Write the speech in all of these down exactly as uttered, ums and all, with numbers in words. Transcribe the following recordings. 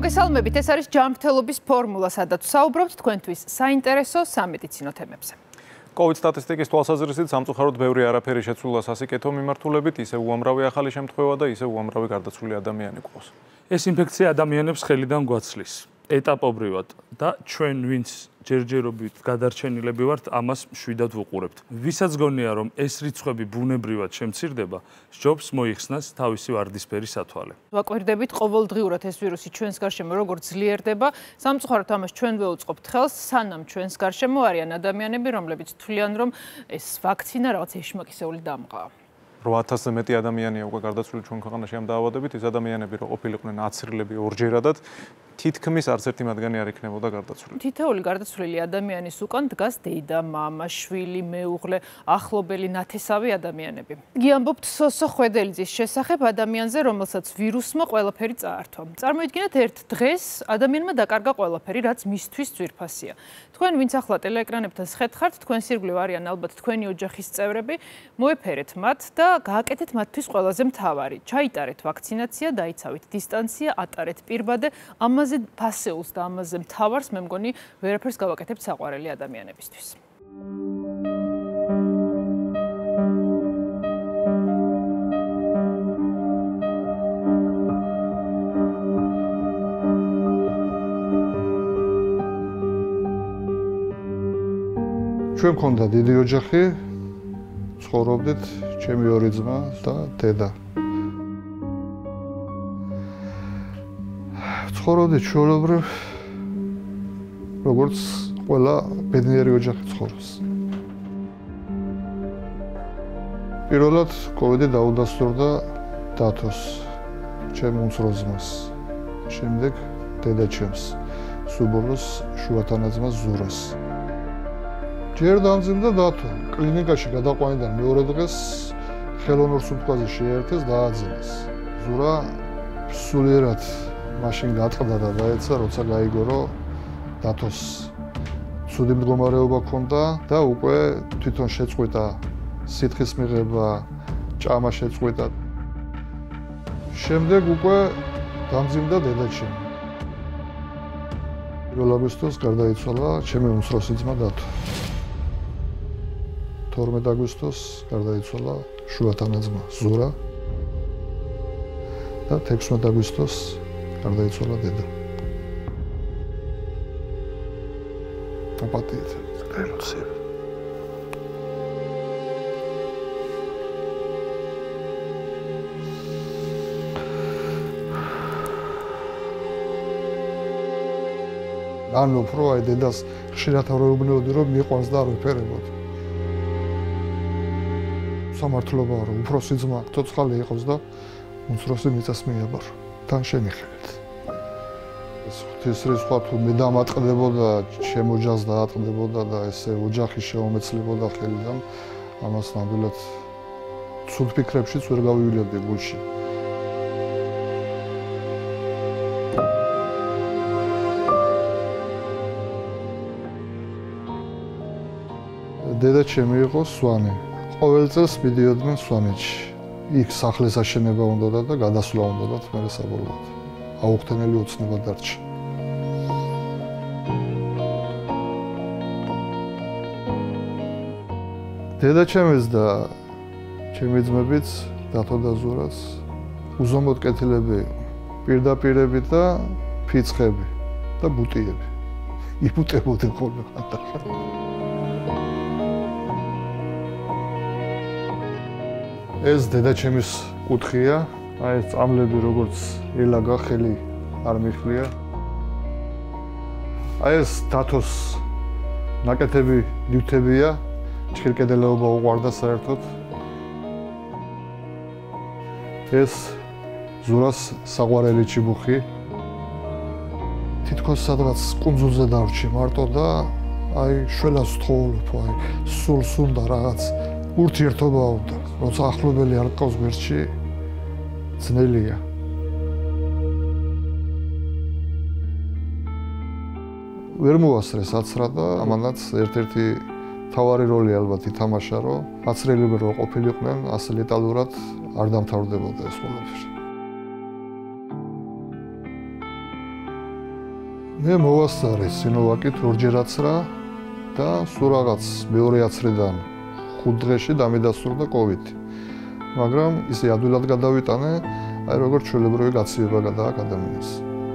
მოგესალმებით, ეს არის ჯანმრთელობის ფორმულა, სადაც საუბრობთ თქვენთვის საინტერესო სამედიცინო თემებზე. COVID სტატისტიკის თვალსაზრისით სამწუხაროდ ბევრი არაფერი შეცვლილა სასიკეთო მიმართულებით, ისე უამრავი ახალი შემთხვევა და ისე უამრავი გარდაცვლილი ადამიანი გვყავს. ეს ინფექცია ადამიანებს ხელიდან გვაცლის, ეტაპობრივად და ჩვენ ვინც ჯერჯერობით გადარჩენილები ვართ, ამას მშვიდად ვუყურებთ. ვისაც გონია, რომ ეს რიცხვები ბუნებრივად შემცირდება, სჯობს მოიხსნას თავისი ვარდისფერი სათვალე. ვაკვირდებით ყოველდღიურად ეს ვირუსი ჩვენს გარშემო როგორ ძლიერდება, სამწუხაროდ ამას ჩვენ ვეუწყობთ ხელს, სანამ ჩვენს გარშემო არიან ადამიანები, რომლებიც თვლიან, რომ ეს ვაქცინა რაღაც ეშმაკისეული დამყაა. რვა ათასზე მეტი ადამიანია უკვე გარდაცვლილი ჩვენ ქვეყანაში ამ დაავადებით, ეს ადამიანები რო ყოფილიყვნენ აცრილები ორჯერადად, თითქმის არც ერთი მათგანი არ იქნებოდა გარდაცვლილი. თითოეული გარდაცვლილი ადამიანის უკან დგას დეიდა, მამა, შვილი, მეუღლე, ახლობელი, ნათესავი ადამიანები. იგი ამბობთ სოსო ხვედელიძის შესახებ ადამიანზე, რომელსაც ვირუსმა ყველაფერი წაართვა. წარმოიდგინეთ, ერთ დღეს ადამიანმა დაკარგა ყველაფერი, რაც მისთვის ძვირფასია. თქვენ, ვინც ახლა ტელეეკრანებთან სხედხართ, თქვენს ირგვლივ არიან ალბათ თქვენი ოჯახის წევრები, მოეფერეთ მათ და გააკეთეთ მათთვის ყველაზე მთავარი. ჩაიტარეთ ვაქცინაცია, დაიცავით დისტანცია, ატარეთ პირბადე, ამაზე ფასეულს და ამაზე მთავარს მე მგონი ვერაფერს გავაკეთებთ საყვარელი ადამიანებისთვის. ჩვენ მქონდა დიდი ოჯახი, ცხოვრობდით ჩემი ორი ძმა და დედა. ცხოვრობდით ჩვეულებრივ, როგორც ყველა ბედნიერი ოჯახი ცხოვრობს. პირველად კოვიდი დაუდასტურდა დათოს, ჩემ უმცროს ძმას, შემდეგ დედაჩემს, სუბოლოს შუათანაძმას ზურას. ჯერ დამძიმდა დათო, კლინიკაში გადაყვანიდან მეორე დღეს ხელოვნურ სუნთქვაზე შეერთეს, დააძინეს. ზურა სულიერად მაშინ გატყდა და დაეცა, როცა გაიგო, რომ დათოს ცუდი მდგომარეობა ჰქონდა და უკვე თვითონ შეწყვიტა სითხის მიღება, ჭამა შეწყვიტა. შემდეგ უკვე დამძიმდა დედაჩემი. პირველ აგვისტოს გარდაიცვალა ჩემი უმცროსი ძმა დათო. თორმეტ აგვისტოს გარდაიცვალა შუათანაძმა ზურა და თექვსმეტ აგვისტოს გარდაიცვალა დედა. აპატიეთ. ემოცია. ანუ უფრო აი დედას ხშირად აღვეუბნებოდი, რომ მიყვანს და არ ვეფერებოდი. სამართლობა რომ უფროსი ძმა ცოცხალი იყოს და უმცროსი მიწას მიაბარო. თან შემიხელეთ. ეს ღვთისმსხლის სხვა თუ მე დამატყდებოდა, ჩემ ოჯახს დაატყდებოდა და ესე ოჯახი შეომეცლებოდა ხელიდან, ამას ნამდვილად ცუდ ფიქრებშიც ვერ გავივილებდი გულში. დედაჩემი იყო სვანი. ყოველ წელს მიდიოდნენ სვანეთში. იქ სახლის აშენება უნდოდა და გადასვლა უნდოდათ მერე საბოლოოდ. აუხტენელი ოცნება დარჩა. დედაჩემის და ჩემი ძმებიც, დათო და ზურაც უზომოდ კეთილები იყო. პირდაპირები და ფიცხები და ბუტიები. იბუტებოდნენ ხოლმე ხანდახან. ეს დედაჩემის კუთხია, აი ეს წამლები როგორც ელაგა ხელი არ მიხლია. აი ეს დათოს ნაკეთები ნივთებია, ჭირკედელეობა უყვარდა საერთოდ. ეს ზურას საყვარელი ჭიბუხი. თითქოს სადღაც კუნძულზე დავრჩი მარტო და აი შველას ვთხოვლობ, აი სულ სუნდა რაღაც ურთიერთობა უნდა. როცა ახლობელი არ გყავს გვერდში, ძნელია. ვერ მოასწრეს აცრა და ამანაც ერთ-ერთი მთავარი როლი ალბათ ითამაშა, რომ აცრელები რო ყოფილიყვნენ, ასე ლეტალურად არ დამთავრდებოდა ეს ყველაფერი. მე მოვასწარე სინოვაკით ორჯერაც რა და სულ რაღაც მეორე აცრიდან ხუთ დღეში დამედასრულა კოვიდი. მაგრამ ისე ადვილად გადავიტანე, აი როგორც ჩვეულებრივი გაცივება გადააქვს ადამიანს.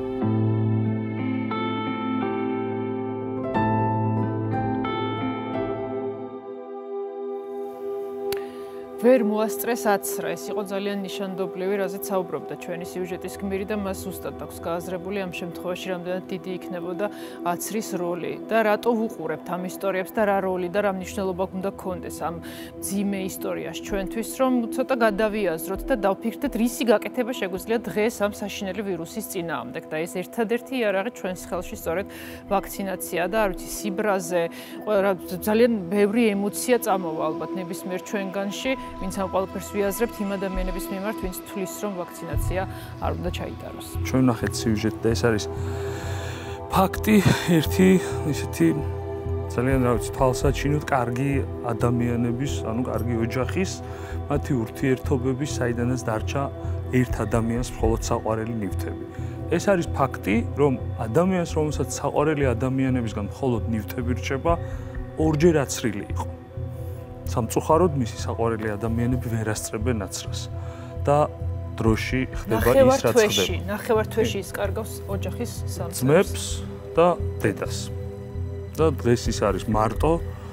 ვერ მოასწრეს აცრა, ეს იყო ძალიან ნიშანდობლივი, რაზეც საუბრობდა ჩვენი სიუჟეტის გმირი და მას ზუსტად აქვს გააზრებული ამ შემთხვევაში რამდენად დიდი იქნებოდა აცრის როლი და რატო ვუყურებთ ამ ისტორიებს და რა როლი და რა მნიშვნელობა უნდა გქონდეს ამ მძიმე ისტორიაში ჩვენთვის, რომ ცოტა გადავიაზროთ და დავფიქრდეთ, რისი გაკეთება შეგვიძლია დღეს ამ საშინელი ვირუსის წინააღმდეგ და ეს ერთადერთი იარაღი ჩვენს ხელში სწორედ ვაქცინაცია და არ ვიცი სიბრაზე ძალიან ბევრი ემოცია წამოვა ალბათ ნებისმიერ ჩვენგანში. ვინც ამ ყველაფერს ვიაზრებთ იმ ადამიანების მიმართ, ვინც თვლის, რომ ვაქცინაცია არ უნდა ჩაიტაროს. ჩვენ ვნახეთ სიუჟეტი და ეს არის ფაქტი, ერთი ისეთი ძალიან რა ვიცი, თვალსაჩინოდ კარგი ადამიანების, ანუ კარგი ოჯახის, მათი ურთიერთობების, საიდანაც დარჩა ერთ ადამიანს მხოლოდ საყვარელი ნივთები. ეს არის ფაქტი, რომ ადამიანს, რომელსაც საყვარელი ადამიანებისგან მხოლოდ ნივთები რჩება, ორჯერ აცრილი იყო. სამწუხაროდ მისი საყვარელი ადამიანები ვერ ასწრებენ აცრას და დროში ხდება ის რაც ხდება. ნახევარ თვეში ის კარგავს ოჯახის სამწუხაროდ ძმებს და დედას. და დღეს ის არის მარტო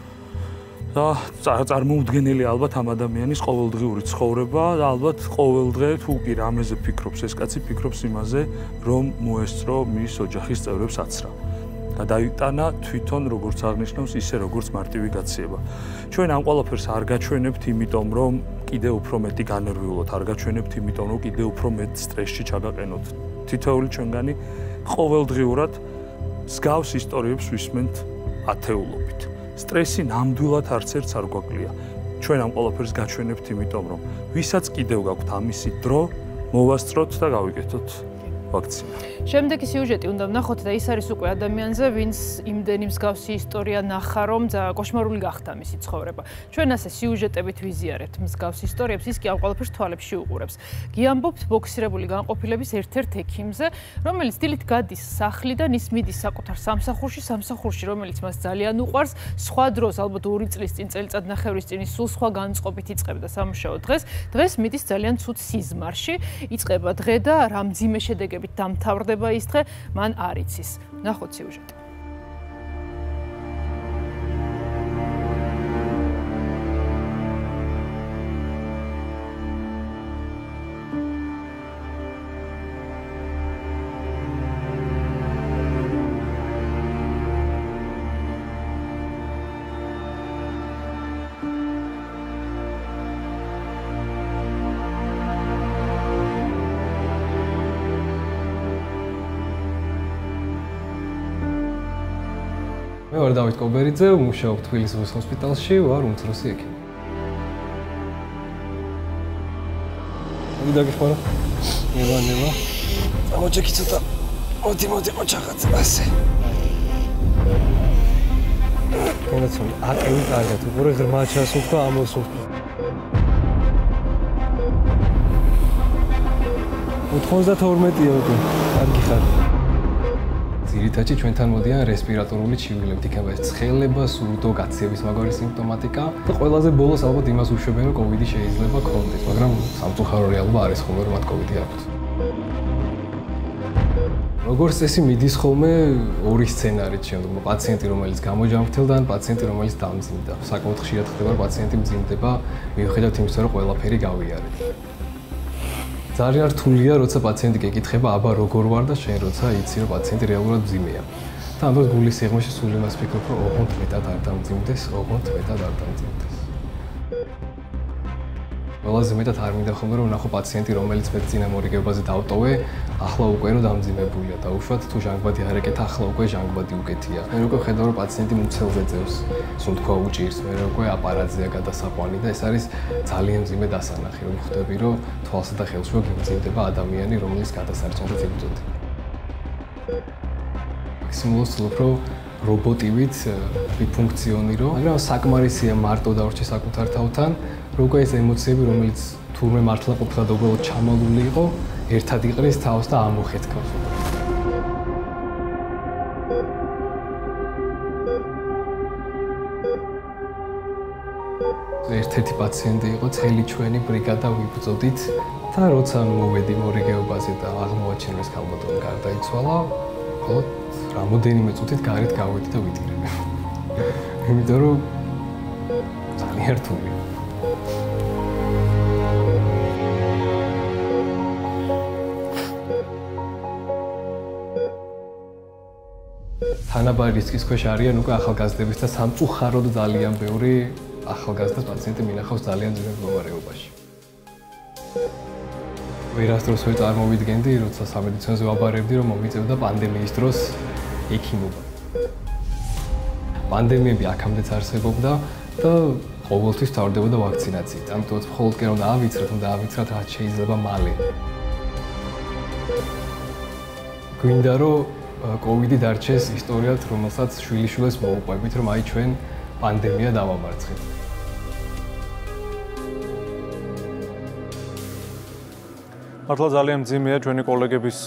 და წარმოუდგენელი ალბათ ამ ადამიანის ყოველდღიური ცხოვრება და ალბათ ყოველდღე თუ კი რამეზე ფიქრობს ეს კაცი, ფიქრობს იმაზე, რომ მოესწრო მის ოჯახის წევრებს აცრა. და დაიტანა თვითონ როგორც აღნიშნავს ისე როგორც მარტივი გაციება. ჩვენ ამ ყველაფერს არ გაჩვენებთ იმიტომ რომ კიდე უფრო მეტი განერვიულოთ, არ გაჩვენებთ იმიტომ რომ კიდე უფრო მეტ სტრესში ჩაგაყენოთ. თითოეული ჩვენგანი ყოველდღიურად მსგავს ისტორიებს ვისმენთ ათეულობით. სტრესი ნამდვილად არც ერთს არ გვაკლია. ჩვენ ამ ყველაფერს გაჩვენებთ იმიტომ რომ ვისაც კიდევ გაქვთ ამისი დრო, მოვასწროთ და გავიკეთოთ ვაქცინა. შემდეგი სიუჟეტი უნდა ვნახოთ და ის არის უკვე ადამიანზე, ვინც იმდენი მსგავსი ისტორია ნახა, რომ კოშმარული გახდა მისი ცხოვრება. ჩვენ ასე სიუჟეტებით ვიზიარებთ მსგავს ისტორიებს, ის კი ამ ყველაფერს თვალებში უყურებს. გიამბობთ ბოქსირებული განყოფილების ერთ-ერთ ექიმზე, რომელიც დილით გადის სახლიდან, ის მიდის საკუთარ სამსახურში, სამსახურში, რომელიც მას ძალიან უყვარს, სხვა დროს, ალბათ ორი წლის წინ, წელიწადნახევრის წინ ის სულ სხვა განწყობით იწყებდა სამუშაო დღეს. დღეს მიდის ძალიან ცუდ სიზმარში, იწყება დღე და რა მძიმე შედეგები დამთავრდება ის დღე, მან არ იცის. ნახოთ სიუჟეტი. მე ვარ დავით კობერიძე, ვმუშაობ თბილისის ჰოსპიტალში, ვარ უმცროსი ექიმი. მოდი დაგიხმარო. ნება, ნება. წამოჭექი ცოტა. მოდი, მოდი, მოჩახაც ასე. კონაცო, აკევი კარგად, უყურე ღრმა ჩასუფთა, ამოსუფთა. ოთხმოცდათორმეტია უკვე. კარგი ხარ. ძირითადად ჩვენთან მოდიან რესპირატორული ჩივილები, იქნება ეს ცხელება, სურდო, გაციების მაგვარი სიმპტომატიკა და ყველაზე ბოლოს ალბათ იმას უშვებენ, რომ კოვიდი შეიძლება ქონდეს, მაგრამ სამწუხარო რეალობა არის ხოლმე, რომ მათ კოვიდი აქვთ. როგორც წესი მიდის ხოლმე ორი სცენარით შემდგომ, პაციენტი, რომელიც გამოჯანმრთელდა, ან პაციენტი, რომელიც დამძიმდა. საკმაოდ ხშირად ხდება, რომ პაციენტი მძიმდება, მიუხედავად იმისა, რომ ყველაფერი გავიარეთ. ძალიან რთულია, როცა პაციენტი გეკითხება, აბა როგორ ვარ და შენ როცა იცი, რომ პაციენტი რეალურად მძიმეა. და ამბობს გულის სიღრმეში სულ იმას ფიქრობ, რომ ოღონდ მეტად არ დამძიმდეს, ოღონდ მეტად არ დამძიმდეს. ყველაზე მეტად არ მინდა ხოლმე, რომ ნახო პაციენტი, რომელიც მე წინა მორიგებაზე დავტოვე, ახლა უკვე რომ დამძიმებულია და უშუალოდ თუ ჟანგბადი არ ეკეთა, ახლა უკვე ჟანგბადი უკეთია. მე უკვე ხედავ, რომ პაციენტი მუცელზე ძევს, სუნთქვა უჭირს, მე უკვე აპარატზეა გადასაყვანი და ეს არის ძალიან მძიმე დასანახი, რომ ხვდები, რომ თვალსა და ხელშუა გიმძიმდება ადამიანი, რომელიც გადასარჩენად იბრძოდა. მაქსიმალურად უფრო რობოტივით ვიფუნქციონირო, მაგრამ საკმარისია მარტო დავრჩი საკუთარ თავთან, როგორ ეს ემოციები, რომელიც თურმე მართლა ყოფილა და უბრალოდ ჩამალული იყო, ერთად იყრის თავს და ამოხეთქავს. ერთ-ერთი პაციენტი იყო წელი ჩვენი ბრიგადა ვიბრძოდით და როცა მოვედი მორიგეობაზე და აღმოაჩინეს ქალბატონი გარდაიცვალა, მხოლოდ რამოდენიმე წუთით გარეთ გავედი და ვიტირები. იმიტომ რომ ძალიან რთული. თანაბარი რისკის ქვეშ არიან უკვე ახალგაზრდების და სამწუხაროდ ძალიან ბევრი ახალგაზრდა პაციენტი მინახავს ძალიან ძლიერ მდგომარეობაში. ვერასდროს ვერ წარმოვიდგენდი, როცა სამედიცინოზე ვაბარებდი, რომ მომიწევდა პანდემიის დროს ექიმობა. პანდემიები აქამდეც არსებობდა და ყოველთვის თავდებოდა ვაქცინაციით. ამიტომ მხოლოდ კი რომ დაავიცრათ, უნდა დაავიცრათ რაც შეიძლება მალე. გვინდა რომ კოვიდი დარჩეს ისტორიად, რომელსაც შვილიშვილებს მოუყვებით, რომ აი ჩვენ პანდემია დავამარცხეთ. მართლა ძალიან მძიმეა ჩვენი კოლეგების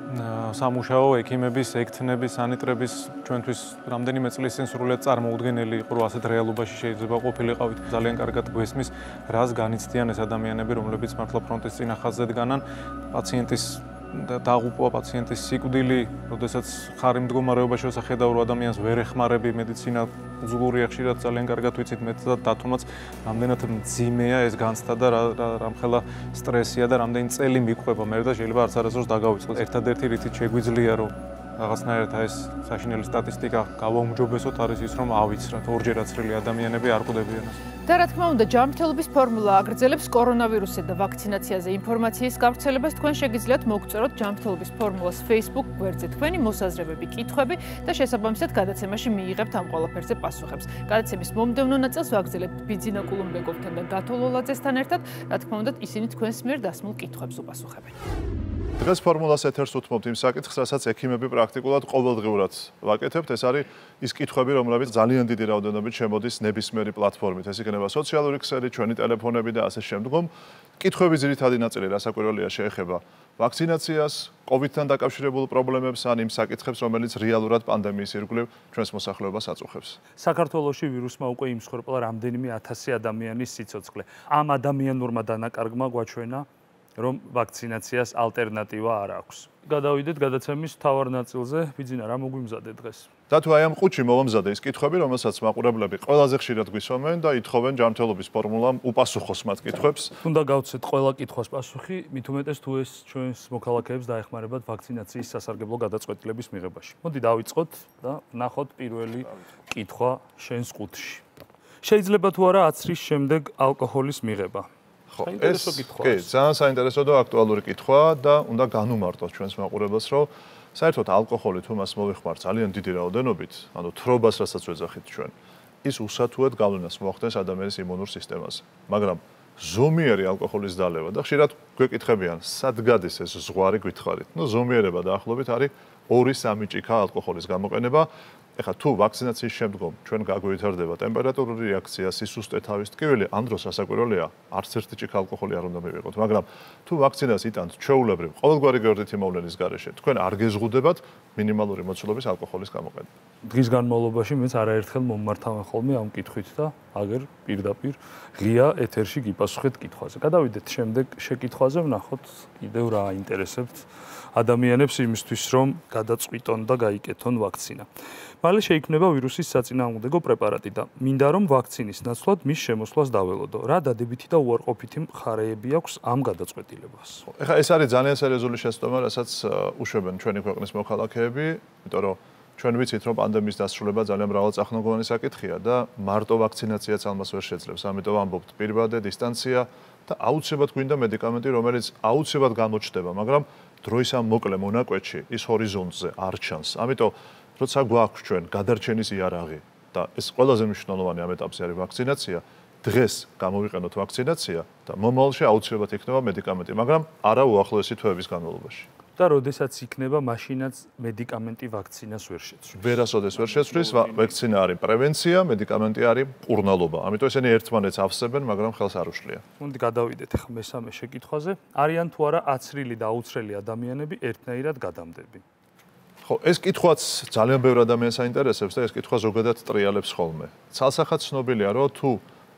სამუშაო, ექიმების, ექთნების, სანიტრების ჩვენთვის რამდენიმე წლის წინ სრულიად წარმოუდგენელი იყო, რომ ასეთ რეალობაში შეიძლება ყოფილიყავით. ძალიან კარგად გვესმის, რას განიცდიან ეს ადამიანები, რომლებიც მართლა ფრონტის წინა ხაზზე დგანან, პაციენტის დაღუპვა, პაციენტის სიკვდილი, როდესაც ხარ იმ მდგომარეობაში ვსახედავ, რომ ადამიანს ვერ ეხმარები, მედიცინა უძლურია ხშირად ძალიან კარგად ვიცით, მეტად დათომაც რამდენად მძიმეა ეს განცდა და რამხელა სტრესია და რამდენი წელი მიყვება მე და შეიძლება არც არასდროს დაგავიწყოს. ერთადერთი რითიც შეგვიძლია რომ რაღაცნაირად ეს საშინელი სტატისტიკა გავაუმჯობესოთ არის ის, რომ ავიცრათ ორჯერ აცრილი ადამიანები არ ყვდებიან ასე. და რა თქმა უნდა, ჯანმრთელობის ფორმულა აგრძელებს კორონავირუსზე და ვაქცინაციაზე ინფორმაციის გავრცელებას. თქვენ შეგიძლიათ მოგწეროთ ჯანმრთელობის ფორმულას Facebook გვერდზე თქვენი მოსაზრებები, კითხვები და შესაბამისად გადაცემაში მიიღებთ ამ ყველაფერზე პასუხებს. გადაცემის მომდევნო ნაწილს ვაგრძელებთ ბიძინა კულუმბეგოვთან და გათოლოლაძესთან ერთად, რა თქმა უნდა, ისინი თქვენს მიერ დასმულ კითხვებს უპასუხებენ. დღეს ფორმულას ეთერს უთმობთ იმ საკითხს, რასაც ექიმები პრაქტიკულად ყოველდღიურად ვაკეთებთ. ეს არის ის კითხვები, რომლებიც ძალიან დიდი რაოდენობით შემოდის ნებისმიერი პლატფორმით. ეს იქნება სოციალური ქსელი, ჩვენი ტელეფონები და ასე შემდგომ. კითხვების ძირითადი ნაწილი რასაკვირველია შეეხება ვაქცინაციას, კოვიდთან დაკავშირებულ პრობლემებს ან იმ საკითხებს, რომელიც რეალურად პანდემიის ირგვლივ ჩვენს მოსახლეობას აწუხებს. საქართველოში ვირუსმა უკვე იმსხვერპლა რამდენიმე ათასი ადამიანის სიცოცხლე. ამ ადამიანურმა დანაკარგმა გვაჩვენა რომ ვაქცინაციას ალტერნატივა არ აქვს. გადავიდეთ გადაცემის მთავარ ნაწილზე. ბიძინა, რა მოგვიმზადე დღეს? და თუ აი ამ ყუთში მოვამზადე ის კითხვები, რომელსაც მაყურებლები ყველაზე ხშირად გვისვამენ და ითხოვენ ჯანმრთელობის ფორმულამ უპასუხოს მათ კითხვებს. უნდა გავცეთ ყველა კითხვას პასუხი, მით უმეტეს თუ ეს ჩვენს მოქალაქეებს დაეხმარებათ ვაქცინაციის სასარგებლო გადაწყვეტილების მიღებაში. მოდი დავიწყოთ და ვნახოთ პირველი კითხვა შენს ყუთში. შეიძლება თუ არა აცრის შემდეგ ალკოჰოლის მიღება? ხო, ეს კი, ძალიან საინტერესო და აქტუალური კითხვა და უნდა განუმარტოთ ჩვენს მაყურებელს, რომ საერთოდ ალკოჰოლი თუ მას მოვიხმართ ძალიან დიდი რაოდენობით, ანუ თრობას რასაც ვეძახით ჩვენ, ის უსათუოდ გავლენას მოახდენს ადამიანის იმუნურ სისტემაზე. მაგრამ ზომიერი ალკოჰოლის დალევა და ხშირად გვეკითხებიან, სად გადის ეს ზღვარი გითხარით. ნუ ზომიერება დაახლოებით არის ორი სამი ჭიქა ალკოჰოლის გამოყენება. ეხლა თუ ვაქცინაციის შემდგომ ჩვენ გაგვევითარდება ტემპერატურული რეაქცია, სისუსტე, თავის ტკივილი, ამ დროს ასაკვირველია, არც ერთი ჭიქა ალკოჰოლი არ უნდა მივიღოთ, მაგრამ თუ ვაქცინას იტანთ ჩვეულებრივ ყოველგვარი გეორდითი მოვლენის გარეშე, თქვენ არ გეზღუდებათ მინიმალური მოცულობის ალკოჰოლის გამოყენება. დღის განმავლობაში მეც არაერთხელ მომმართავენ ხოლმე ამ კითხვით და აგერ პირდაპირ ღია ეთერში გიპასუხეთ კითხვაზე. გადავიდეთ შემდეგ შეკითხვაზე, ვნახოთ კიდევ რა აინტერესებთ ადამიანებს იმისთვის, რომ გადაწყვიტონ და გაიკეთონ ვაქცინა. მალე შეიქმნება ვირუსის საწინააღმდეგო პრეპარატი და მინდა რომ ვაქცინის ნაცვლად მის შემოსვლას დაველოდო. რა დადებითი და უარყოფითი მხარეები აქვს ამ გადაწყვეტილებას? ეხლა ეს არის ძალიან სერიოზული შეცდომა, რასაც უშვებენ ჩვენი ქვეყნის მოქალაქეები, იმიტომ რომ ჩვენ ვიცით, რომ პანდემიის დასრულება ძალიან მრავალწახნაგოვანი საკითხია და მარტო ვაქცინაციაც ამას ვერ შეძლებს. ამიტომ ამბობთ პირბადე, დისტანცია და აუცილებლად გვინდა მედიკამენტი, რომელიც აუცილებლად გამოჩნდება, მაგრამ დროის ამ მოკლე მონაკვეთში ის ჰორიზონტზე არ ჩანს. ამიტომ როცა გვაქვს ჩვენ გადარჩენის იარაღი და ეს ყველაზე მნიშვნელოვანი ამ ეტაპზე არის ვაქცინაცია, დღეს გამოვიყენოთ ვაქცინაცია და მომავალში აუცილებლად იქნება მედიკამენტი, მაგრამ არა უახლოესი თვეების განმავლობაში. და როდესაც იქნება, მაშინაც მედიკამენტი ვაქცინას ვერ შეცვლის. ვერასოდეს ვერ შეცვლის, ვაქცინა არის პრევენცია, მედიკამენტი არის მკურნალობა. ამიტომ ესენი ერთმანეთს ავსებენ, მაგრამ ხელს არ უშლიან. მოდი გადავიდეთ ახლა მესამე შეკითხვაზე. არიან თუ არა აცრილი და აუცრელი ადამიანები ერთნაირად გადამდები? ხო, ეს კითხვაც ძალიან ბევრ ადამიანს აინტერესებს და ეს კითხვა ზოგადად ტრიალებს ხოლმე. ცალსახად ცნობილია, რომ თუ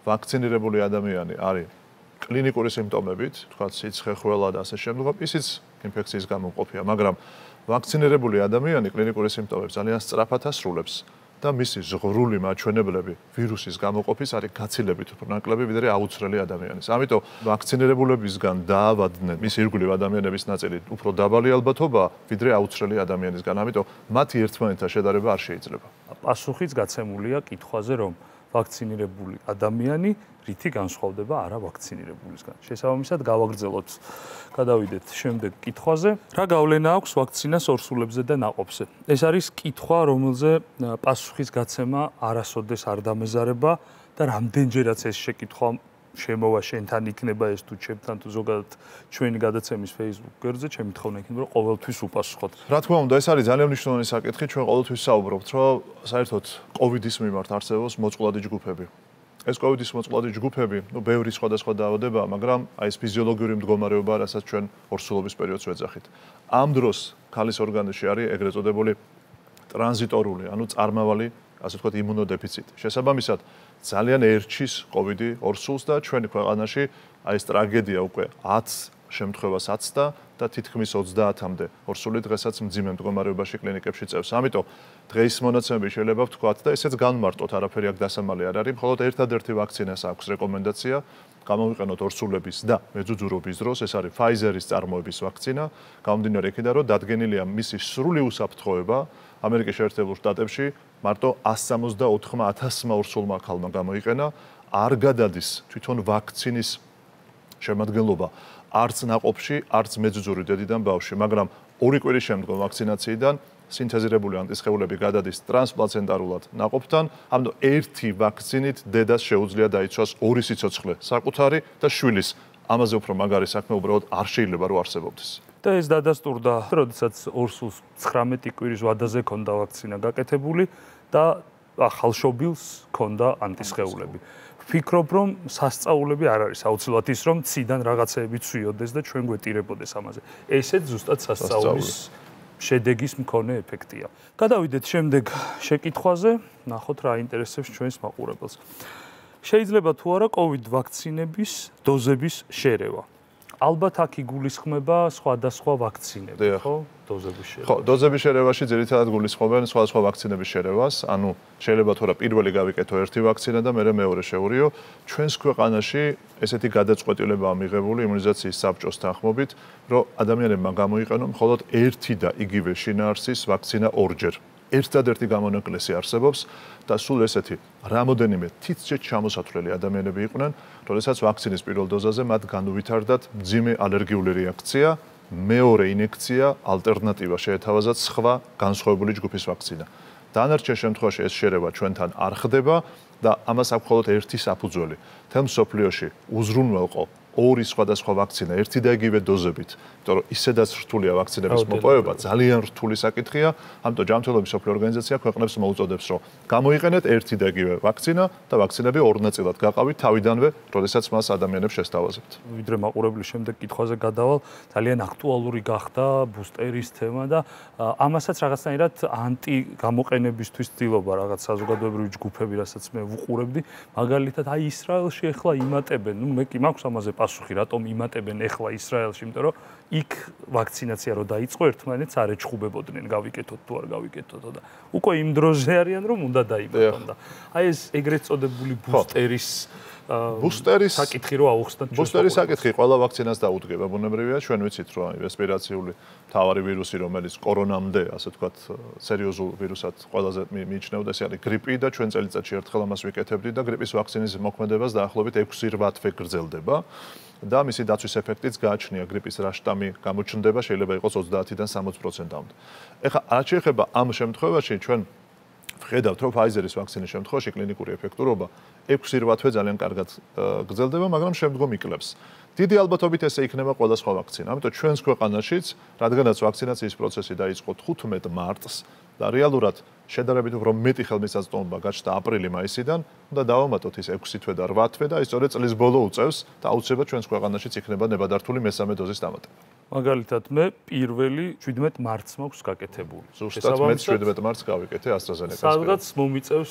ვაქცინირებული ადამიანი არის კლინიკური სიმპტომებით, თქვა სიცხე, ხველა და ასე შემდგომ, ისიც ინფექციის გამომყოფია, მაგრამ ვაქცინირებული ადამიანი კლინიკური სიმპტომებს ძალიან სწრაფად ასრულებს და მისი ზღვრული მაჩვენებლები ვირუსის გამოყოფის არის გაცილებით უფრო ნაკლები, ვიდრე აუცრელი ადამიანის. ამიტომ ვაქცინირებულებისგან დაავადდნენ მისი ირგვლივ ადამიანების ნაწილი უფრო დაბალი ალბათობაა, ვიდრე აუცრელი ადამიანისგან. ამიტომ მათი ერთმანეთთან შედარება არ შეიძლება. პასუხიც გაცემულია კითხვაზე, რომ ვაქცინირებული ადამიანი რითი განსხვავდება არა ვაქცინირებულისგან. შესაბამისად, გავაგრძელოთ. გადავიდეთ შემდეგ კითხვაზე. რა გავლენა აქვს ვაქცინას ორსულებზე და ნაყოფზე? ეს არის კითხვა, რომელზე პასუხის გაცემა არასოდეს არ დამეზარება და რამდენჯერაც ეს შეკითხვა შემოვა შენთან იქნება ეს თუ ჩემთან თუ ზოგადად ჩვენი გადაცემის Facebook გვერდზე, ჩემი თხოვნა იქნება, რომ ყოველთვის უპასუხოთ. რა თქმა უნდა, ეს არის ძალიან მნიშვნელოვანი საკითხი, ჩვენ ყოველთვის საუბრობთ, რომ საერთოდ კოვიდის მიმართ არსებობს მოწყვლადი ჯგუფები. ეს კოვიდის მოწყვლადი ჯგუფები, ну, ბევრი სხვადასხვა დაავადებაა, მაგრამ აი ეს ფიზიოლოგიური მდგომარეობა, რასაც ჩვენ ორსულობის პერიოდს ვეძახით. ამ დროს ქალის ორგანიზმში არის ეგრეთ წოდებული ტრანზიტორული, ანუ წარმავალი, ასე ვთქვათ, იმუნოდეფიციტი. შესაბამისად, ძალიან ერჩის კოვიდი ორსულს და ჩვენი ქვეყანაში აი ეს ტრაგედია უკვე ათს შემთხვევას აცდა და თითქმის ოცდაათამდე ორსული დღესაც მძიმე მდგომარეობაში კლინიკებში წევს. ამიტომ დღეს მონაცემები შეიძლება ვთქვათ და ესეც განმარტოთ, არაფერი აქ დასამალი არ არის, მხოლოდ ერთადერთი ვაქცინას აქვს რეკომენდაცია გამოვიყენოთ ორსულების და მეძუძურობის დროს, ეს არის Pfizer-ის წარმოების ვაქცინა, გამომდინარე იქიდან, რომ დადგენილია მისი სრული უსაფრთხოება ამერიკის შეერთებულ შტატებში მარტო εκατს სამოცდაოთხ ათასმა ორსულმა ქალმა გამოიყენა, არ გადადის თვითონ ვაქცინის შემადგენლობა არც ნაყოფში, არც მეძუძური დედიდან ბავშვში, მაგრამ ორი კვირის შემდგომ ვაქცინაციიდან სინთეზირებული ანტისხეულები გადადის ტრანსპლაცენტარულად ნაყოფთან, ამიტომ ერთი ვაქცინით დედას შეუძლია დაიცვას ორი სიცოცხლე, საკუთარი და შვილის. ამაზე უფრო მაგარი საქმე უბრალოდ არ შეიძლება რომ არსებობდეს. და ეს დადასტურდა, როდესაც ორსულს ცხრამეტი კვირის ვადაზე ქონდა ვაქცინა გაკეთებული და ახალშობილს ქონდა ანტისხეულები. ვფიქრობ, რომ სასწაულები არ არის აუცილებლად ის, რომ ციდან რაღაცეები ცვიოდეს და ჩვენ გვეტირებოდეს ამაზე. ესეც ზუსტად სასწაულის შედეგის მქონე ეფექტია. გადავიდეთ შემდეგ შეკითხვაზე, ნახოთ რა ინტერესებს ჩვენს მაყურებელს. შეიძლება თუ არა კოვიდ ვაქცინების დოზების შერევა? ალბათ აქ იგულისხმება სხვადასხვა ვაქცინები, ხო? დოზების შერევა. ხო, დოზების შერევაში ძირითადად გულისხმობენ სხვადასხვა ვაქცინების შერევას, ანუ შეიძლება თუ არა პირველი გავიკეთო ერთი ვაქცინა და მერე მეორე შევურიო. ჩვენს ქვეყანაში ესეთი გადაწყვეტილებაა მიღებული იმუნიზაციის საბჭოს თანხმობით, რომ ადამიანებმა გამოიყენონ მხოლოდ ერთი და იგივე შინაარსის ვაქცინა ორჯერ. ერთადერთი გამონაკლისი არსებობს და სულ ესეთი რამოდენიმე თითქმის ჩამოსათვლელი ადამიანები იყვნენ, როდესაც ვაქცინის პირველ დოზაზე მათ განუვითარდათ მძიმე ალერგიული რეაქცია, მეორე ინექცია, ალტერნატივა შეეთავაზათ სხვა განსხვავებული ჯგუფის ვაქცინა. დანარჩენ შემთხვევაში ეს შერევა ჩვენთან არ ხდება და ამას აქვს მხოლოდ ერთი საფუძველი. თელ მსოფლიოში უზრუნველყო ორი სხვადასხვა ვაქცინა ერთი და იგივე დოზებით, იმიტომ რომ ისედაც რთულია ვაქცინების მოპოვება, ძალიან რთული საკითხია, ამიტომ ჯანმრთელობის მსოფლიო ორგანიზაცია ქვეყნებს მოუწოდებს, რომ გამოიყენეთ ერთი და იგივე ვაქცინა და ვაქცინები ორ ნაწილად გაყავით თავიდანვე, როდესაც მას ადამიანებს შესთავაზებთ. ვიდრე მაყურებლის შემდეგ კითხვაზე გადავალ, ძალიან აქტუალური გახდა ბუსტერის თემა და ამასაც რაღაცნაირად ანტი გამოყენებისთვის ცდილობა რაღაც საზოგადოებრივი ჯგუფები, რასაც მე ვუყურებდი, მაგალითად აი ისრაელში ახლა იმატებენ, ნუ მე კი მაქვს ამაზე პასუხი, რატომ იმატებენ ახლა ისრაელში, იმიტომ რომ იქ ვაქცინაცია რო დაიწყო, ერთმანეთს არ ეჩხუბებოდნენ, გავიკეთოთ თუ არ გავიკეთოთ და უკვე იმ დროზე არიან, რომ უნდა დაიბადონ და აი ეს ეგრეთ წოდებული ბუსტერის ბუსტერის საკითხი რო აუხსნათ ჩვენ. ბუსტერის საკითხი ყველა ვაქცინას დაუდგება, ბუნებრივია, ჩვენ ვიცით, რომ რესპირაციული თავარი ვირუსი, რომელიც კორონამდე, ასე ვთქვათ, სერიოზულ ვირუსად ყველაზე მიიჩნეოდა, ეს არის გრიპი და ჩვენ წელიწადში ერთხელ ამას ვიკეთებდით და გრიპის ვაქცინის მოქმედებას დაახლოებით ექვსი რვა თვე გრძელდება. და მისი დაცვის ეფექტიც გააჩნია, გრიპის რა შტამი გამოჩნდება, შეიძლება იყოს ოცდაათიდან სამოცი პროცენტამდე. ეხლა რაც შეეხება ამ შემთხვევაში ჩვენ ვხედავთ, რომ Pfizer-ის ვაქცინის შემთხვევაში კლინიკური ეფექტურობა ექვსი რვა თვე ძალიან კარგად გრძელდება, მაგრამ შემდგომ იკლებს. დიდი ალბათობით ესე იქნება ყველა სხვა ვაქცინა. ამიტომ ჩვენს ქვეყანაშიც, რადგანაც ვაქცინაციის პროცესი დაიწყო თხუთმეტ მარტს და რეალურად შედარებით უფრო მეტი ხელმისაწვდომობა გაჩნდა აპრილი-მაისიდან, უნდა დავამატოთ ის ექვსი თვე და რვა თვე და ის სწორედ წლის ბოლო უწევს და აუცილებლად ჩვენს ქვეყანაშიც იქნება ნებადართული მესამე დოზის დამატება. მაგალითად, მე პირველი შვიდმეტ მარტს მაქვს გაკეთებული. ზუსტად მე შვიდმეტ მარტს გავიკეთე AstraZeneca-ს. სადღაც მომიწევს